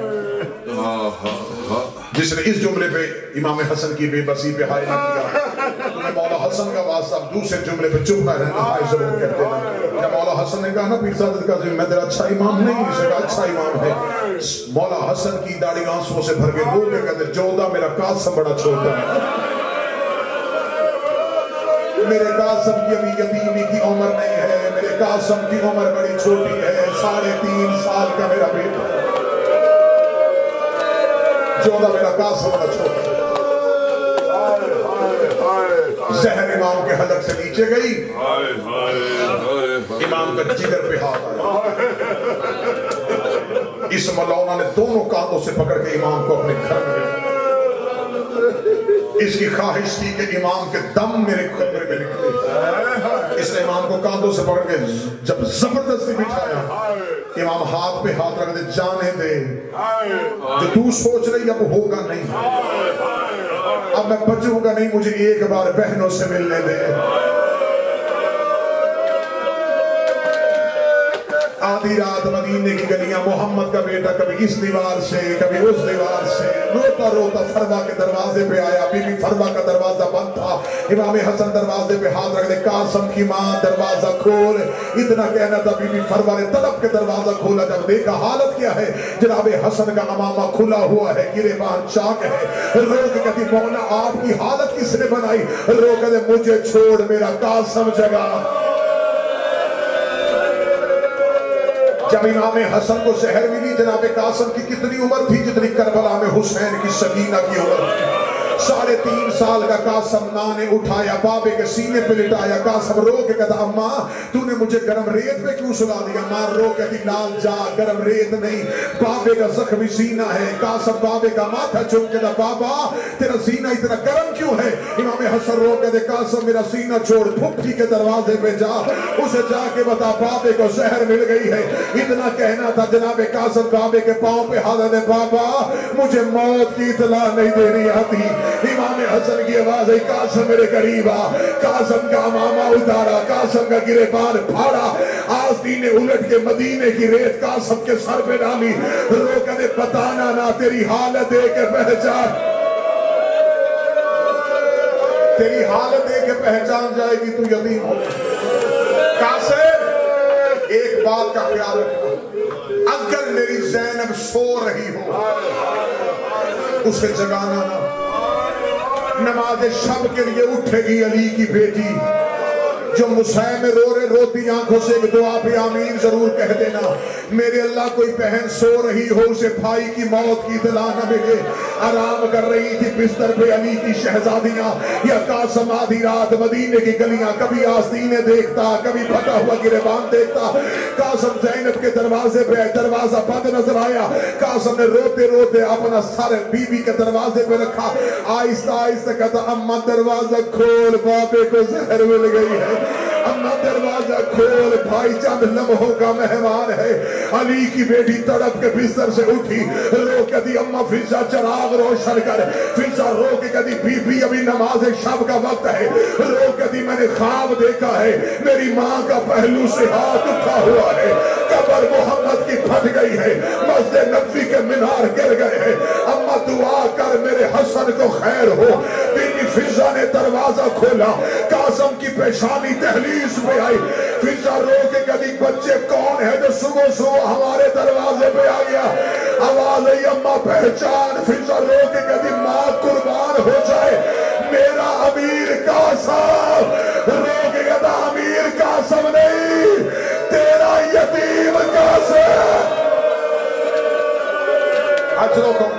جس نے اس جملے پہ امام حسن کی بے بسی پہ ہائے نہ کیا، تمہیں مولا حسن کا واسطہ دوسرے جملے پہ چپ نہ رہنا ہائے ضرور کہتے ہیں. جب مولا حسن نے کہا نا پیر صادق کا میں تیرا اچھا امام نہیں، اس نے کہا اچھا امام ہے. مولا حسن کی داڑھی آنسوں سے بھر کے رو کے کہتے جودہ میرا قاسم بڑا چھوٹا ہے، میرے قاسم کی ابھی یتیمی کی عمر نہیں ہے، میرے قاسم کی عمر بڑی چھوٹی ہے، 3.5 سال کا میرا بیٹا ہے، جودہ میرا قاسم بڑا چھوٹا ہے. زہر امام کے حلق سے نیچے گئی، امام کا جگر پہ ہاتھ آیا. اس مولانا نے دونوں کاندھوں سے پکڑ کے امام کو اپنے گھر میں بھیجا. اس کی خواہش تھی کہ امام کے دم میرے کمرے میں نکلے. اس نے امام کو کاندھوں سے پکڑ کے جب زبردستی بٹھایا، امام ہاتھ پہ ہاتھ رکھ دے جانے دے، جو تو سوچ رہی اب ہوگا نہیں، اب میں بچوں گا نہیں، مجھے ایک بار بہنوں سے ملنے دے. آدھی رات مدینے کی گلیاں، محمد کا بیٹا کبھی اس دیوار سے کبھی اس دیوار سے روتا روتا فروا کے دروازے پہ آیا. بی بی فروا کا دروازہ بند تھا. امام حسن دروازے پہ ہاتھ رکھ دے قاسم کی ماں دروازہ کھول. اتنا کہنا تھا بی بی فروا نے تڑپ کے دروازہ کھولا. جب دیکھا حالت کیا ہے، جناب حسن کا امامہ کھلا ہوا ہے، گریبان چاک ہے. رو کے کہتی مولا آپ کی حالت کس نے بنائی؟ رو کے کہتے مجھے چھوڑ میرا قاسم جگا. جب امام حسن کو زہر ملی، جناب قاسم کی کتنی عمر تھی؟ جتنی کربلا میں حسین کی سکینہ کی عمر تھی. 3.5 سال کا قاسم ماں نے اٹھایا، بابے کے سینے پہ لٹایا. قاسم رو کے کہتا اماں تو نے مجھے گرم ریت پہ کیوں سلا دیا؟ ماں رو کہتی لال جا گرم ریت نہیں، بابے کا زخمی سینہ ہے. قاسم بابے کا ماتھا چوم کے کہتا بابا تیرا سینہ اتنا گرم کیوں ہے؟ امام حسن رو کہتے قاسم میرا سینہ چھوڑ، پھپھی کے دروازے پہ جا، اسے جا کے بتا بابے کو زہر مل گئی ہے. اتنا کہنا تھا جناب قاسم بابے کے پاؤں پہ حاضر ہے، بابا مجھے موت کی اطلاع نہیں دینی آتی. امام حسن کی آواز ہے قاسم میرے قریب آ. قاسم کا امامہ اتارا، قاسم کا گریبان پھاڑا، آستین الٹ کے مدینے کی ریت قاسم کے سر پہ ڈالی. رو کہتے بتانا نہ تیری حالت دے کے پہچان، تیری حالت دے کے پہچان جائے گی تو یتیم ہو. قاسم ایک بات کا خیال رکھنا، اگر میری زینب سو رہی ہو اسے جگانا نہ. نماز شب کے لیے اٹھے گی علی کی بیٹی، جو مسیح میں رو رہے روتی آنکھوں سے ایک دعا پہ آمین ضرور کہہ دینا. میرے اللہ کوئی بہن سو رہی ہو، اسے بھائی کی موت کی اطلاع نہ ملے. آرام کر رہی تھی بستر پہ علی کی شہزادیاں، یا قاسم آدھی رات مدینے کی گلیاں، کبھی آستینے دیکھتا، کبھی پھٹا ہوا گریبان دیکھتا. قاسم زینب کے دروازے پہ، دروازہ بند نظر آیا. قاسم نے روتے روتے اپنا سر بی بی کے دروازے پہ رکھا، آہستہ آہستہ کہتا اماں دروازہ کھول، بابے کو زہر مل گئی ہے. اماں دروازہ کھول، بھائی چند لمحوں کا مہمان ہے. علی کی بیٹی تڑپ کے بستر سے اٹھی، رو کہتی اماں فضا چراغ روشن کر. فضا رو کے کہتی بی بی ابھی نماز شب کا وقت ہے. رو کہتی میں نے خواب دیکھا ہے، میری ماں کا پہلو سے ہاتھ اٹھا ہوا ہے، قبر محمد کی پھٹ گئی ہے، مسجد نبوی کے مینار گر گئے ہیں. اماں دعا کر میرے حسن کو خیر ہو. بی بی فضا نے دروازہ کھولا، قاسم کی پیشانی دہلیز پہ آئی. فضا رو کے کہتی بچے کون ہے جو صبح صبح ہمارے دروازے پہ آ گیا؟ آواز ہے اماں پہچان. فضا رو کے کہتی ماں قربان ہو جائے میرا امیر قاسم. رو کے کہتا امیر قاسم نہیں، تیرا یتیم قاسم. اچھلو کو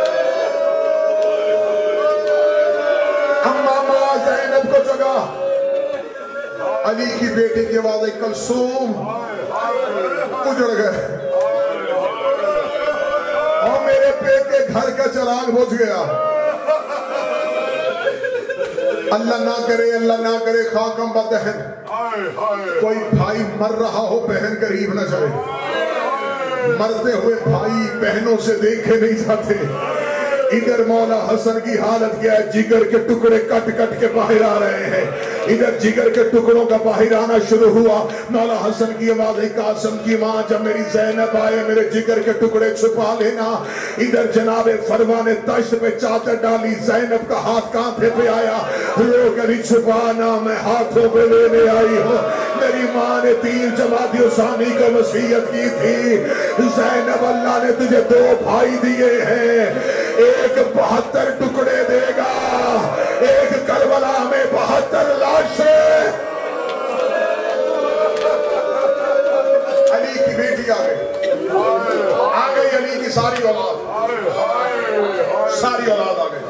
اماں ماں زینب کو جگہ. علی کی بیٹی کی آواز ہے کلثوم. اجڑ گئے اور میرے پیٹ کے گھر کا چراغ بجھ گیا. اللہ نہ کرے خاکم بدہن کوئی بھائی مر رہا ہو بہن قریب نہ جائے. مرتے ہوئے بھائی بہنوں سے دیکھے نہیں جاتے. ادھر مولا حسن کی حالت کیا ہے, جگر کے ٹکڑے کٹ کٹ کے باہر آ رہے ہیں. ادھر جگر کے ٹکڑوں کا باہر آنا شروع ہوا. مولا حسن کی آواز ہے, قاسم کی ماں جب میری زینب آئے میرے جگر کے ٹکڑے چھپا لینا. ادھر جناب فروا نے تشت پہ چادر ڈالی, زینب کا ہاتھ کانٹے پہ آیا, رو کر چھپانا میں ہاتھوں پہ لینے آئی ہوں. میری ماں نے 3 جمادی ثانی کو وصیت کی تھی, زینب اللہ نے تجھے 2 بھائی دیے ہیں, ایک 72 ٹکڑے دے گا, ایک کربلا میں 72 لاشیں. علی کی بیٹی آ گئی علی کی ساری اولاد آ گئی.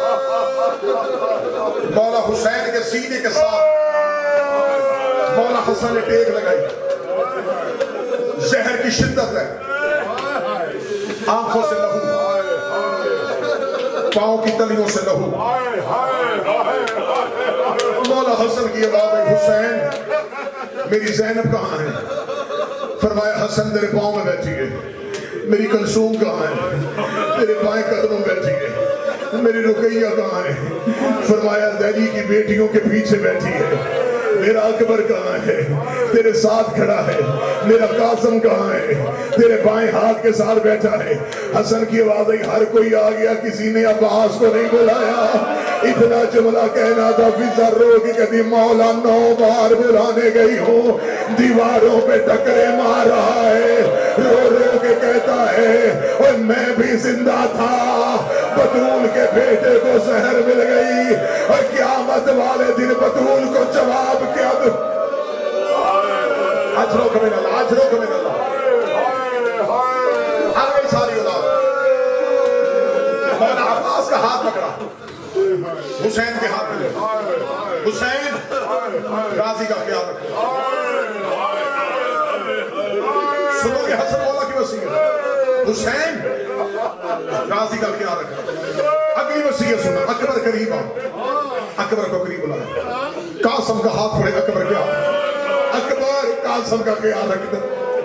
مولا حسین کے سینے کے ساتھ مولا حسن نے ٹیک لگائی. زہر کی شدت ہے, آنکھوں سے لہو, پاؤں کی تلیوں سے لہو. مولا حسن کی آواز ہے, حسین میری زینب کہاں ہے؟ فرمایا حسن میرے پاؤں میں بیٹھی ہے. میری کلثوم کہاں ہے؟ میرے بائیں قدموں میں بیٹھی ہے. میری رقیہ کہاں ہے؟ فرمایا زیدی کی بیٹیوں کے پیچھے بیٹھی ہے. میرا اکبر کہاں ہے؟ تیرے ساتھ کھڑا ہے. میرا قاسم کہاں ہے؟ تیرے بائیں ہاتھ کے ساتھ بیٹھا ہے. حسن کی آواز آئی, ہر کوئی آ گیا, کسی نے عباس کو نہیں بلایا. اتنا جملہ کہنا تھا, فضا رو کی کہتی مولا 9 بار بلانے گئی ہوں, دیواروں پہ ٹکرے مار رہا ہے, رو رو کے کہتا ہے اور میں بھی زندہ تھا. بطول کے بیٹے کو زہر مل گئی اور قیامت والے دن بطول کو جواب کیا دو. اجرو کمین اللہ آگئی ساری اولاد. مولا عباس کا ہاتھ پکڑا, حسین کے ہاتھ میں حسین غازی کا خیال رکھا. سنو گے حسن مولا کی وصیت, حسین غازی کا خیال رکھا. اگلی وصیت سنا, اکبر قریب آؤ, اکبر کو قریب بلایا. قاسم کا ہاتھ پڑے, اکبر کیا اکبر قاسم کا خیال رکھتا.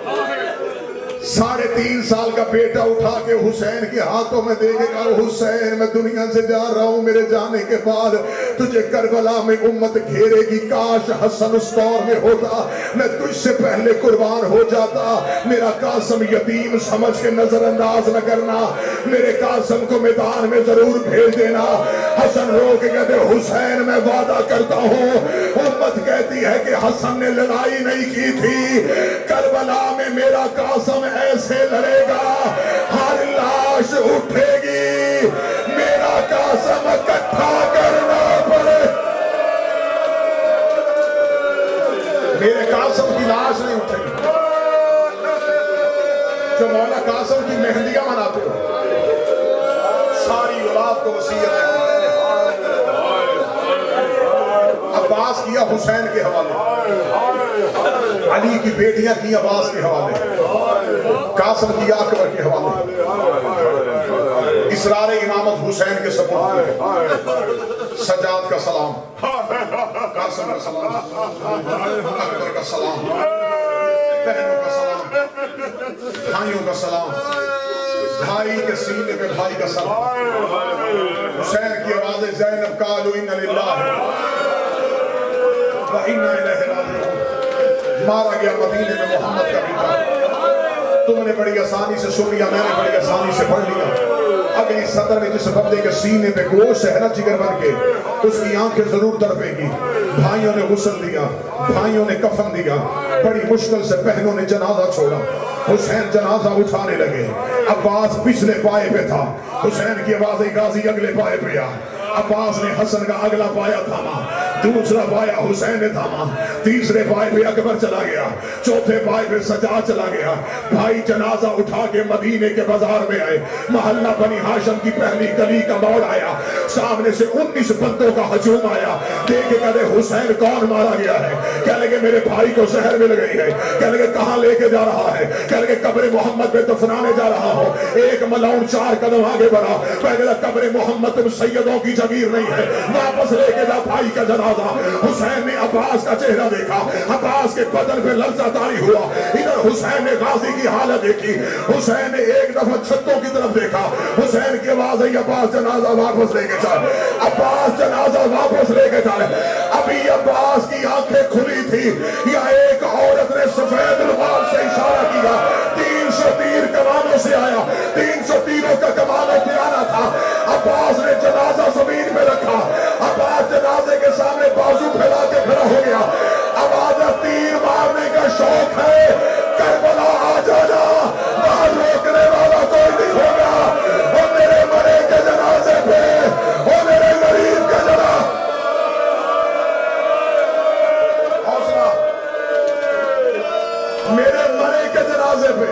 3.5 سال کا بیٹا اٹھا کے حسین کے ہاتھوں میں دے کے کہا, حسین میں دنیا سے جا رہا ہوں, میرے جانے کے بعد تجھے کربلا میں امت گھیرے گی, کاش حسن اس دور میں ہوتا, میں تجھ سے پہلے قربان ہو جاتا. میرا قاسم یتیم سمجھ کے نظر انداز نہ کرنا, میرے قاسم کو میدان میں ضرور بھیج دینا. حسن رو کے کہتے, حسین میں وعدہ کرتا ہوں, امت کہتی ہے کہ حسن نے لڑائی نہیں کی تھی, کربلا میں میرا قاسم ایسے لڑے گا, ہر لاش اٹھے گی, میرا قاسم اکٹھا کرنا پڑے. میرے قاسم کی لاش نہیں اٹھے گی. جو مولا قاسم کی مہندیاں مناتے ہو, ساری اولاد کو وصیت ہے. عباس کیا حسین کے حوالے, علی کی بیٹیاں کی عباس کے حوالے, قاسم کیا اکبر کے حوالے. اسرار امامت حسین کے سپرد کی. سجاد کا سلام, قاسم کا سلام, اکبر کا سلام, بہنوں کا سلام, بھائیوں کا سلام, بھائی کے سینے پہ بھائی کا سلام. حسین کی آواز زینب قالوا ان للہ وَإِنَّا إِلَيْهِ رَاجِعُونَ. مارا گیا مدینے میں محمد کا بیٹا. تم نے بڑی آسانی سے سن لیا, میں نے بڑی آسانی سے پڑھ لیا. اگلی سطر میں جس بندے کے سینے پہ گوشت ہے نا جگر بن کے, اس کی آنکھیں ضرور تڑپے گی. بھائیوں نے غسل دیا, بھائیوں نے کفن دیا, بڑی مشکل سے بہنوں نے جنازہ چھوڑا. حسین جنازہ اٹھانے لگے, عباس پچھلے پائے پہ تھا. حسین کی آواز غازی اگلے پائے پہ آ. عباس نے حسن کا اگلا پایا تھاما, दूसरा पाया हुसैन ने थामा, तीसरे पाए पे अकबर चला गया, चौथे पाए पे सजाद चला गया। भाई जनाजा उठा के मदीने के बाजार में आए, मोहल्ला बनी हाशिम की पहली गली का मोड़ आया, सामने से 19 बंदों का हजूम आया। देखे कहते हुसैन कौन मारा गया है? कह लगे मेरे भाई को जहर मिल गई है। कह लगे कहां लेके जा रहा है? कह लगे कब्र मोहम्मद पे दफनाने जा रहा हो। एक मलाउन 4 कदम आगे बढ़ा, कह कब्र मोहम्मद तुम सैयदों की जगीर नहीं है, वापस लेके जा भाई का जनाजा। हुसैन ने अब्बास का चेहरा देखा, अब्बास के बदन पे लर्जा तारी हुआ। इधर हुसैन ने गाजी की हालत देखी, हुसैन ने एक दफा छत्तों की तरफ देखा, हुसैन की आवाज आई अब्बास जनाजा वापस लेके चल, अब्बास जनाजा वापस लेके चल। अभी अब्बास की आंखें खुली थी या एक औरत ने सफेद रुमाल से इशारा किया, 300 तीर कमानों से आया, 300 तीरों का कमानों पे आना था। अब्बास ने जनाजा जमीन पे रखा, अब्बास जनाजे के सामने बाजू फैला के खड़ा हो गया। आवाज तीर मारने का शौक है, करबला आ जाना, वहां रोकने वाला कोई नहीं होगा। और मेरे मरे के जनाजे पे, और मेरे गरीब के जनाजे, हौसला, मेरे मरे के जनाजे पे,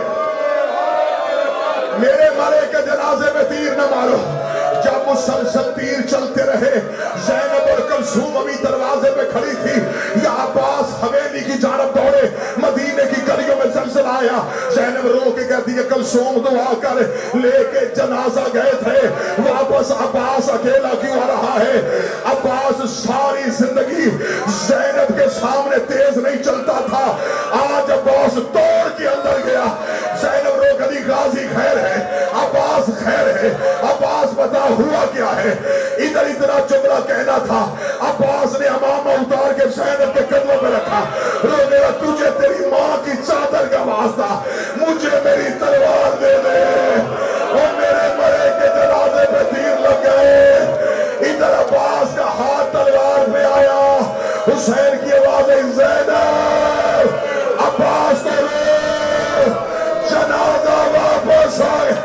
मेरे मरे के जनाजे पे तीर न मारो। जब मुसलसल तीर चलते रहे, ज़ैनब और कलसूम अभी दरवाजे पे खड़ी थी, या अब्बास हवेली की जानब दौड़े, मदीने की गलियों में ज़लज़ला आया। ज़ैनब रो के कहती है कलसूम दुआ कर, लेके जनाजा गए थे, वापस अब्बास अकेला क्यों आ रहा है? अब्बास सारी जिंदगी ज़ैनब के सामने तेज नहीं चलता था, आज अब्बास तोड़ के अंदर गया। ज़ैनब रो कदी गाजी खैर है, अब्बास खैर है, अब्बास बता हुआ क्या है? इधर इतना जुमला कहना था, अब्बास ने अमामा उतार के ज़ैनब के कदमों पे रखा, रो मेरा तुझे तेरी माँ की चादर का वास्ता, मुझे मेरी तलवार दे दे। और मेरे मरे के जनाजे पे तीर लग गए। इधर अब्बास का हाथ तलवार पे आया, हुसैन की आवाज है ज़ैनब, अब्बास को रो, जनाजा वापस आए।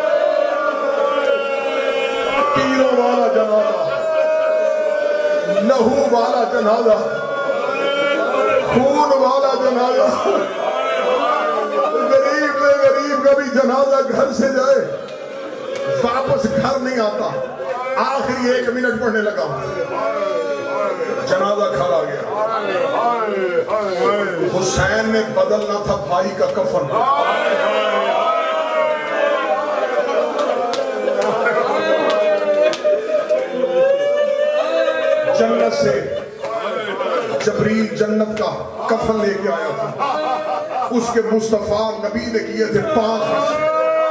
तीरों वाला जनाजा, लहू वाला जनाजा, खून वाला जनाजा। गरीब में गरीब का भी जनाजा घर से जाए, वापस घर नहीं आता। आखिरी 1 मिनट पढ़ने लगा, जनाजा घर आ गया। हुसैन ने बदलना था भाई का कफन, जन्नत से जबरील जन्नत का कफन लेके आया था। उसके मुस्तफा नबी ने किए थे 5 हिस्से,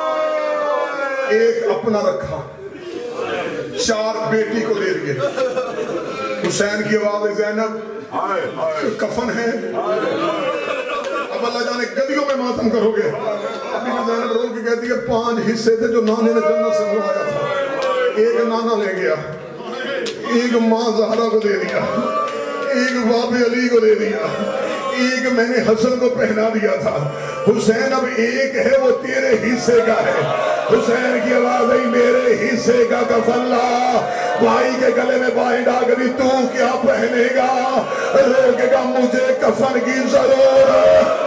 एक अपना रखा, 4 बेटी को दे दिए। हुसैन की आवाज है ज़ैनब कफन है, अब अल्लाह जाने गलियों में मातम करोगे। अभी ज़ैनब रो के कहती है 5 हिस्से थे जो नाने ने जन्नत से मंगवाया था, एक नाना ले गया, एक माँ ज़हरा को दे दिया, एक बाबे अली को दे दिया, एक मैंने हसन को पहना दिया था। हुसैन अब एक है, वो तेरे हिस्से का है। हुसैन की आवाज आई मेरे हिस्से का कफन ला, भाई के गले में बांधा करी, तू क्या पहनेगा? रोकेगा मुझे कफन की जरूरत।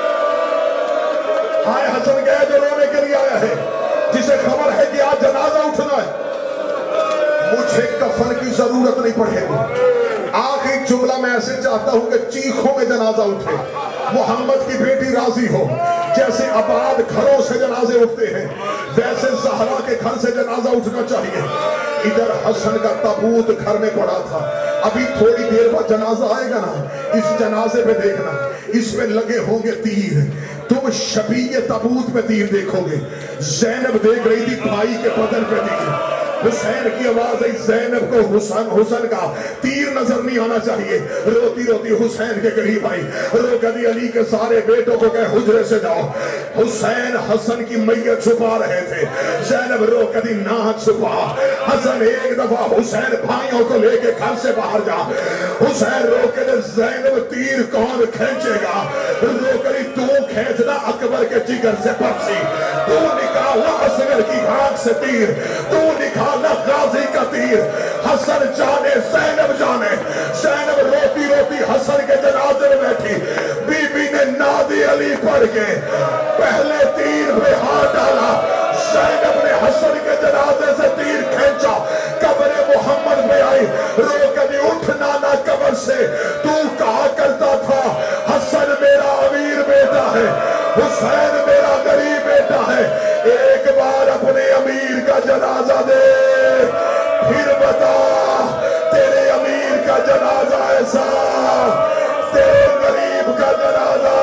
हाय हसन कहे जो रोने के लिए आया है, जिसे खबर है कि आज जनाजा उठना है, मुझे कफन की जरूरत नहीं पड़ेगी। आखिरी जुमला मैं ऐसे चाहता हूं कि चीखों में जनाजा उठे, मोहम्मद की बेटी राजी हो। जैसे आबाद घरों से जनाजे उठते हैं, वैसे ज़हरा के घर से जनाजा उठना चाहिए। इधर हसन का ताबूत घर में पड़ा था, अभी थोड़ी देर बाद जनाजा आएगा ना, इस जनाजे पे देखना, इसमें लगे होंगे तीर, तुम शबीए ताबूत पे तीर देखोगे। ज़ैनब देख रही थी भाई के बदन पे तीर। हुसैन की आवाज आई, ज़ैनब को हुसैन का तीर नजर नहीं आना चाहिए। रोती रोती हुसैन के करीब आई, रो कदी अली के सारे बेटों को कहे हुजरे से जाओ। हुसैन हसन की मैयत छुपा रहे थे, ज़ैनब रो कदी ना छुपा। हसन एक दफा हुसैन भाइयों को लेके घर से बाहर जा। हुसैन रो के ज़ैनब तीर कौन खींचेगा? रो कदी तू खींचना अकबर के जिगर से पर्ची, तू निकालना असगर की आंख से तीर, तू निकालना गाजी का तीर। हसन जाने ज़ैनब जाने, ज़ैनब جنازہ دے، پھر بتا تیرے امیر کا جنازہ ایسا، تیرے غریب کا جنازہ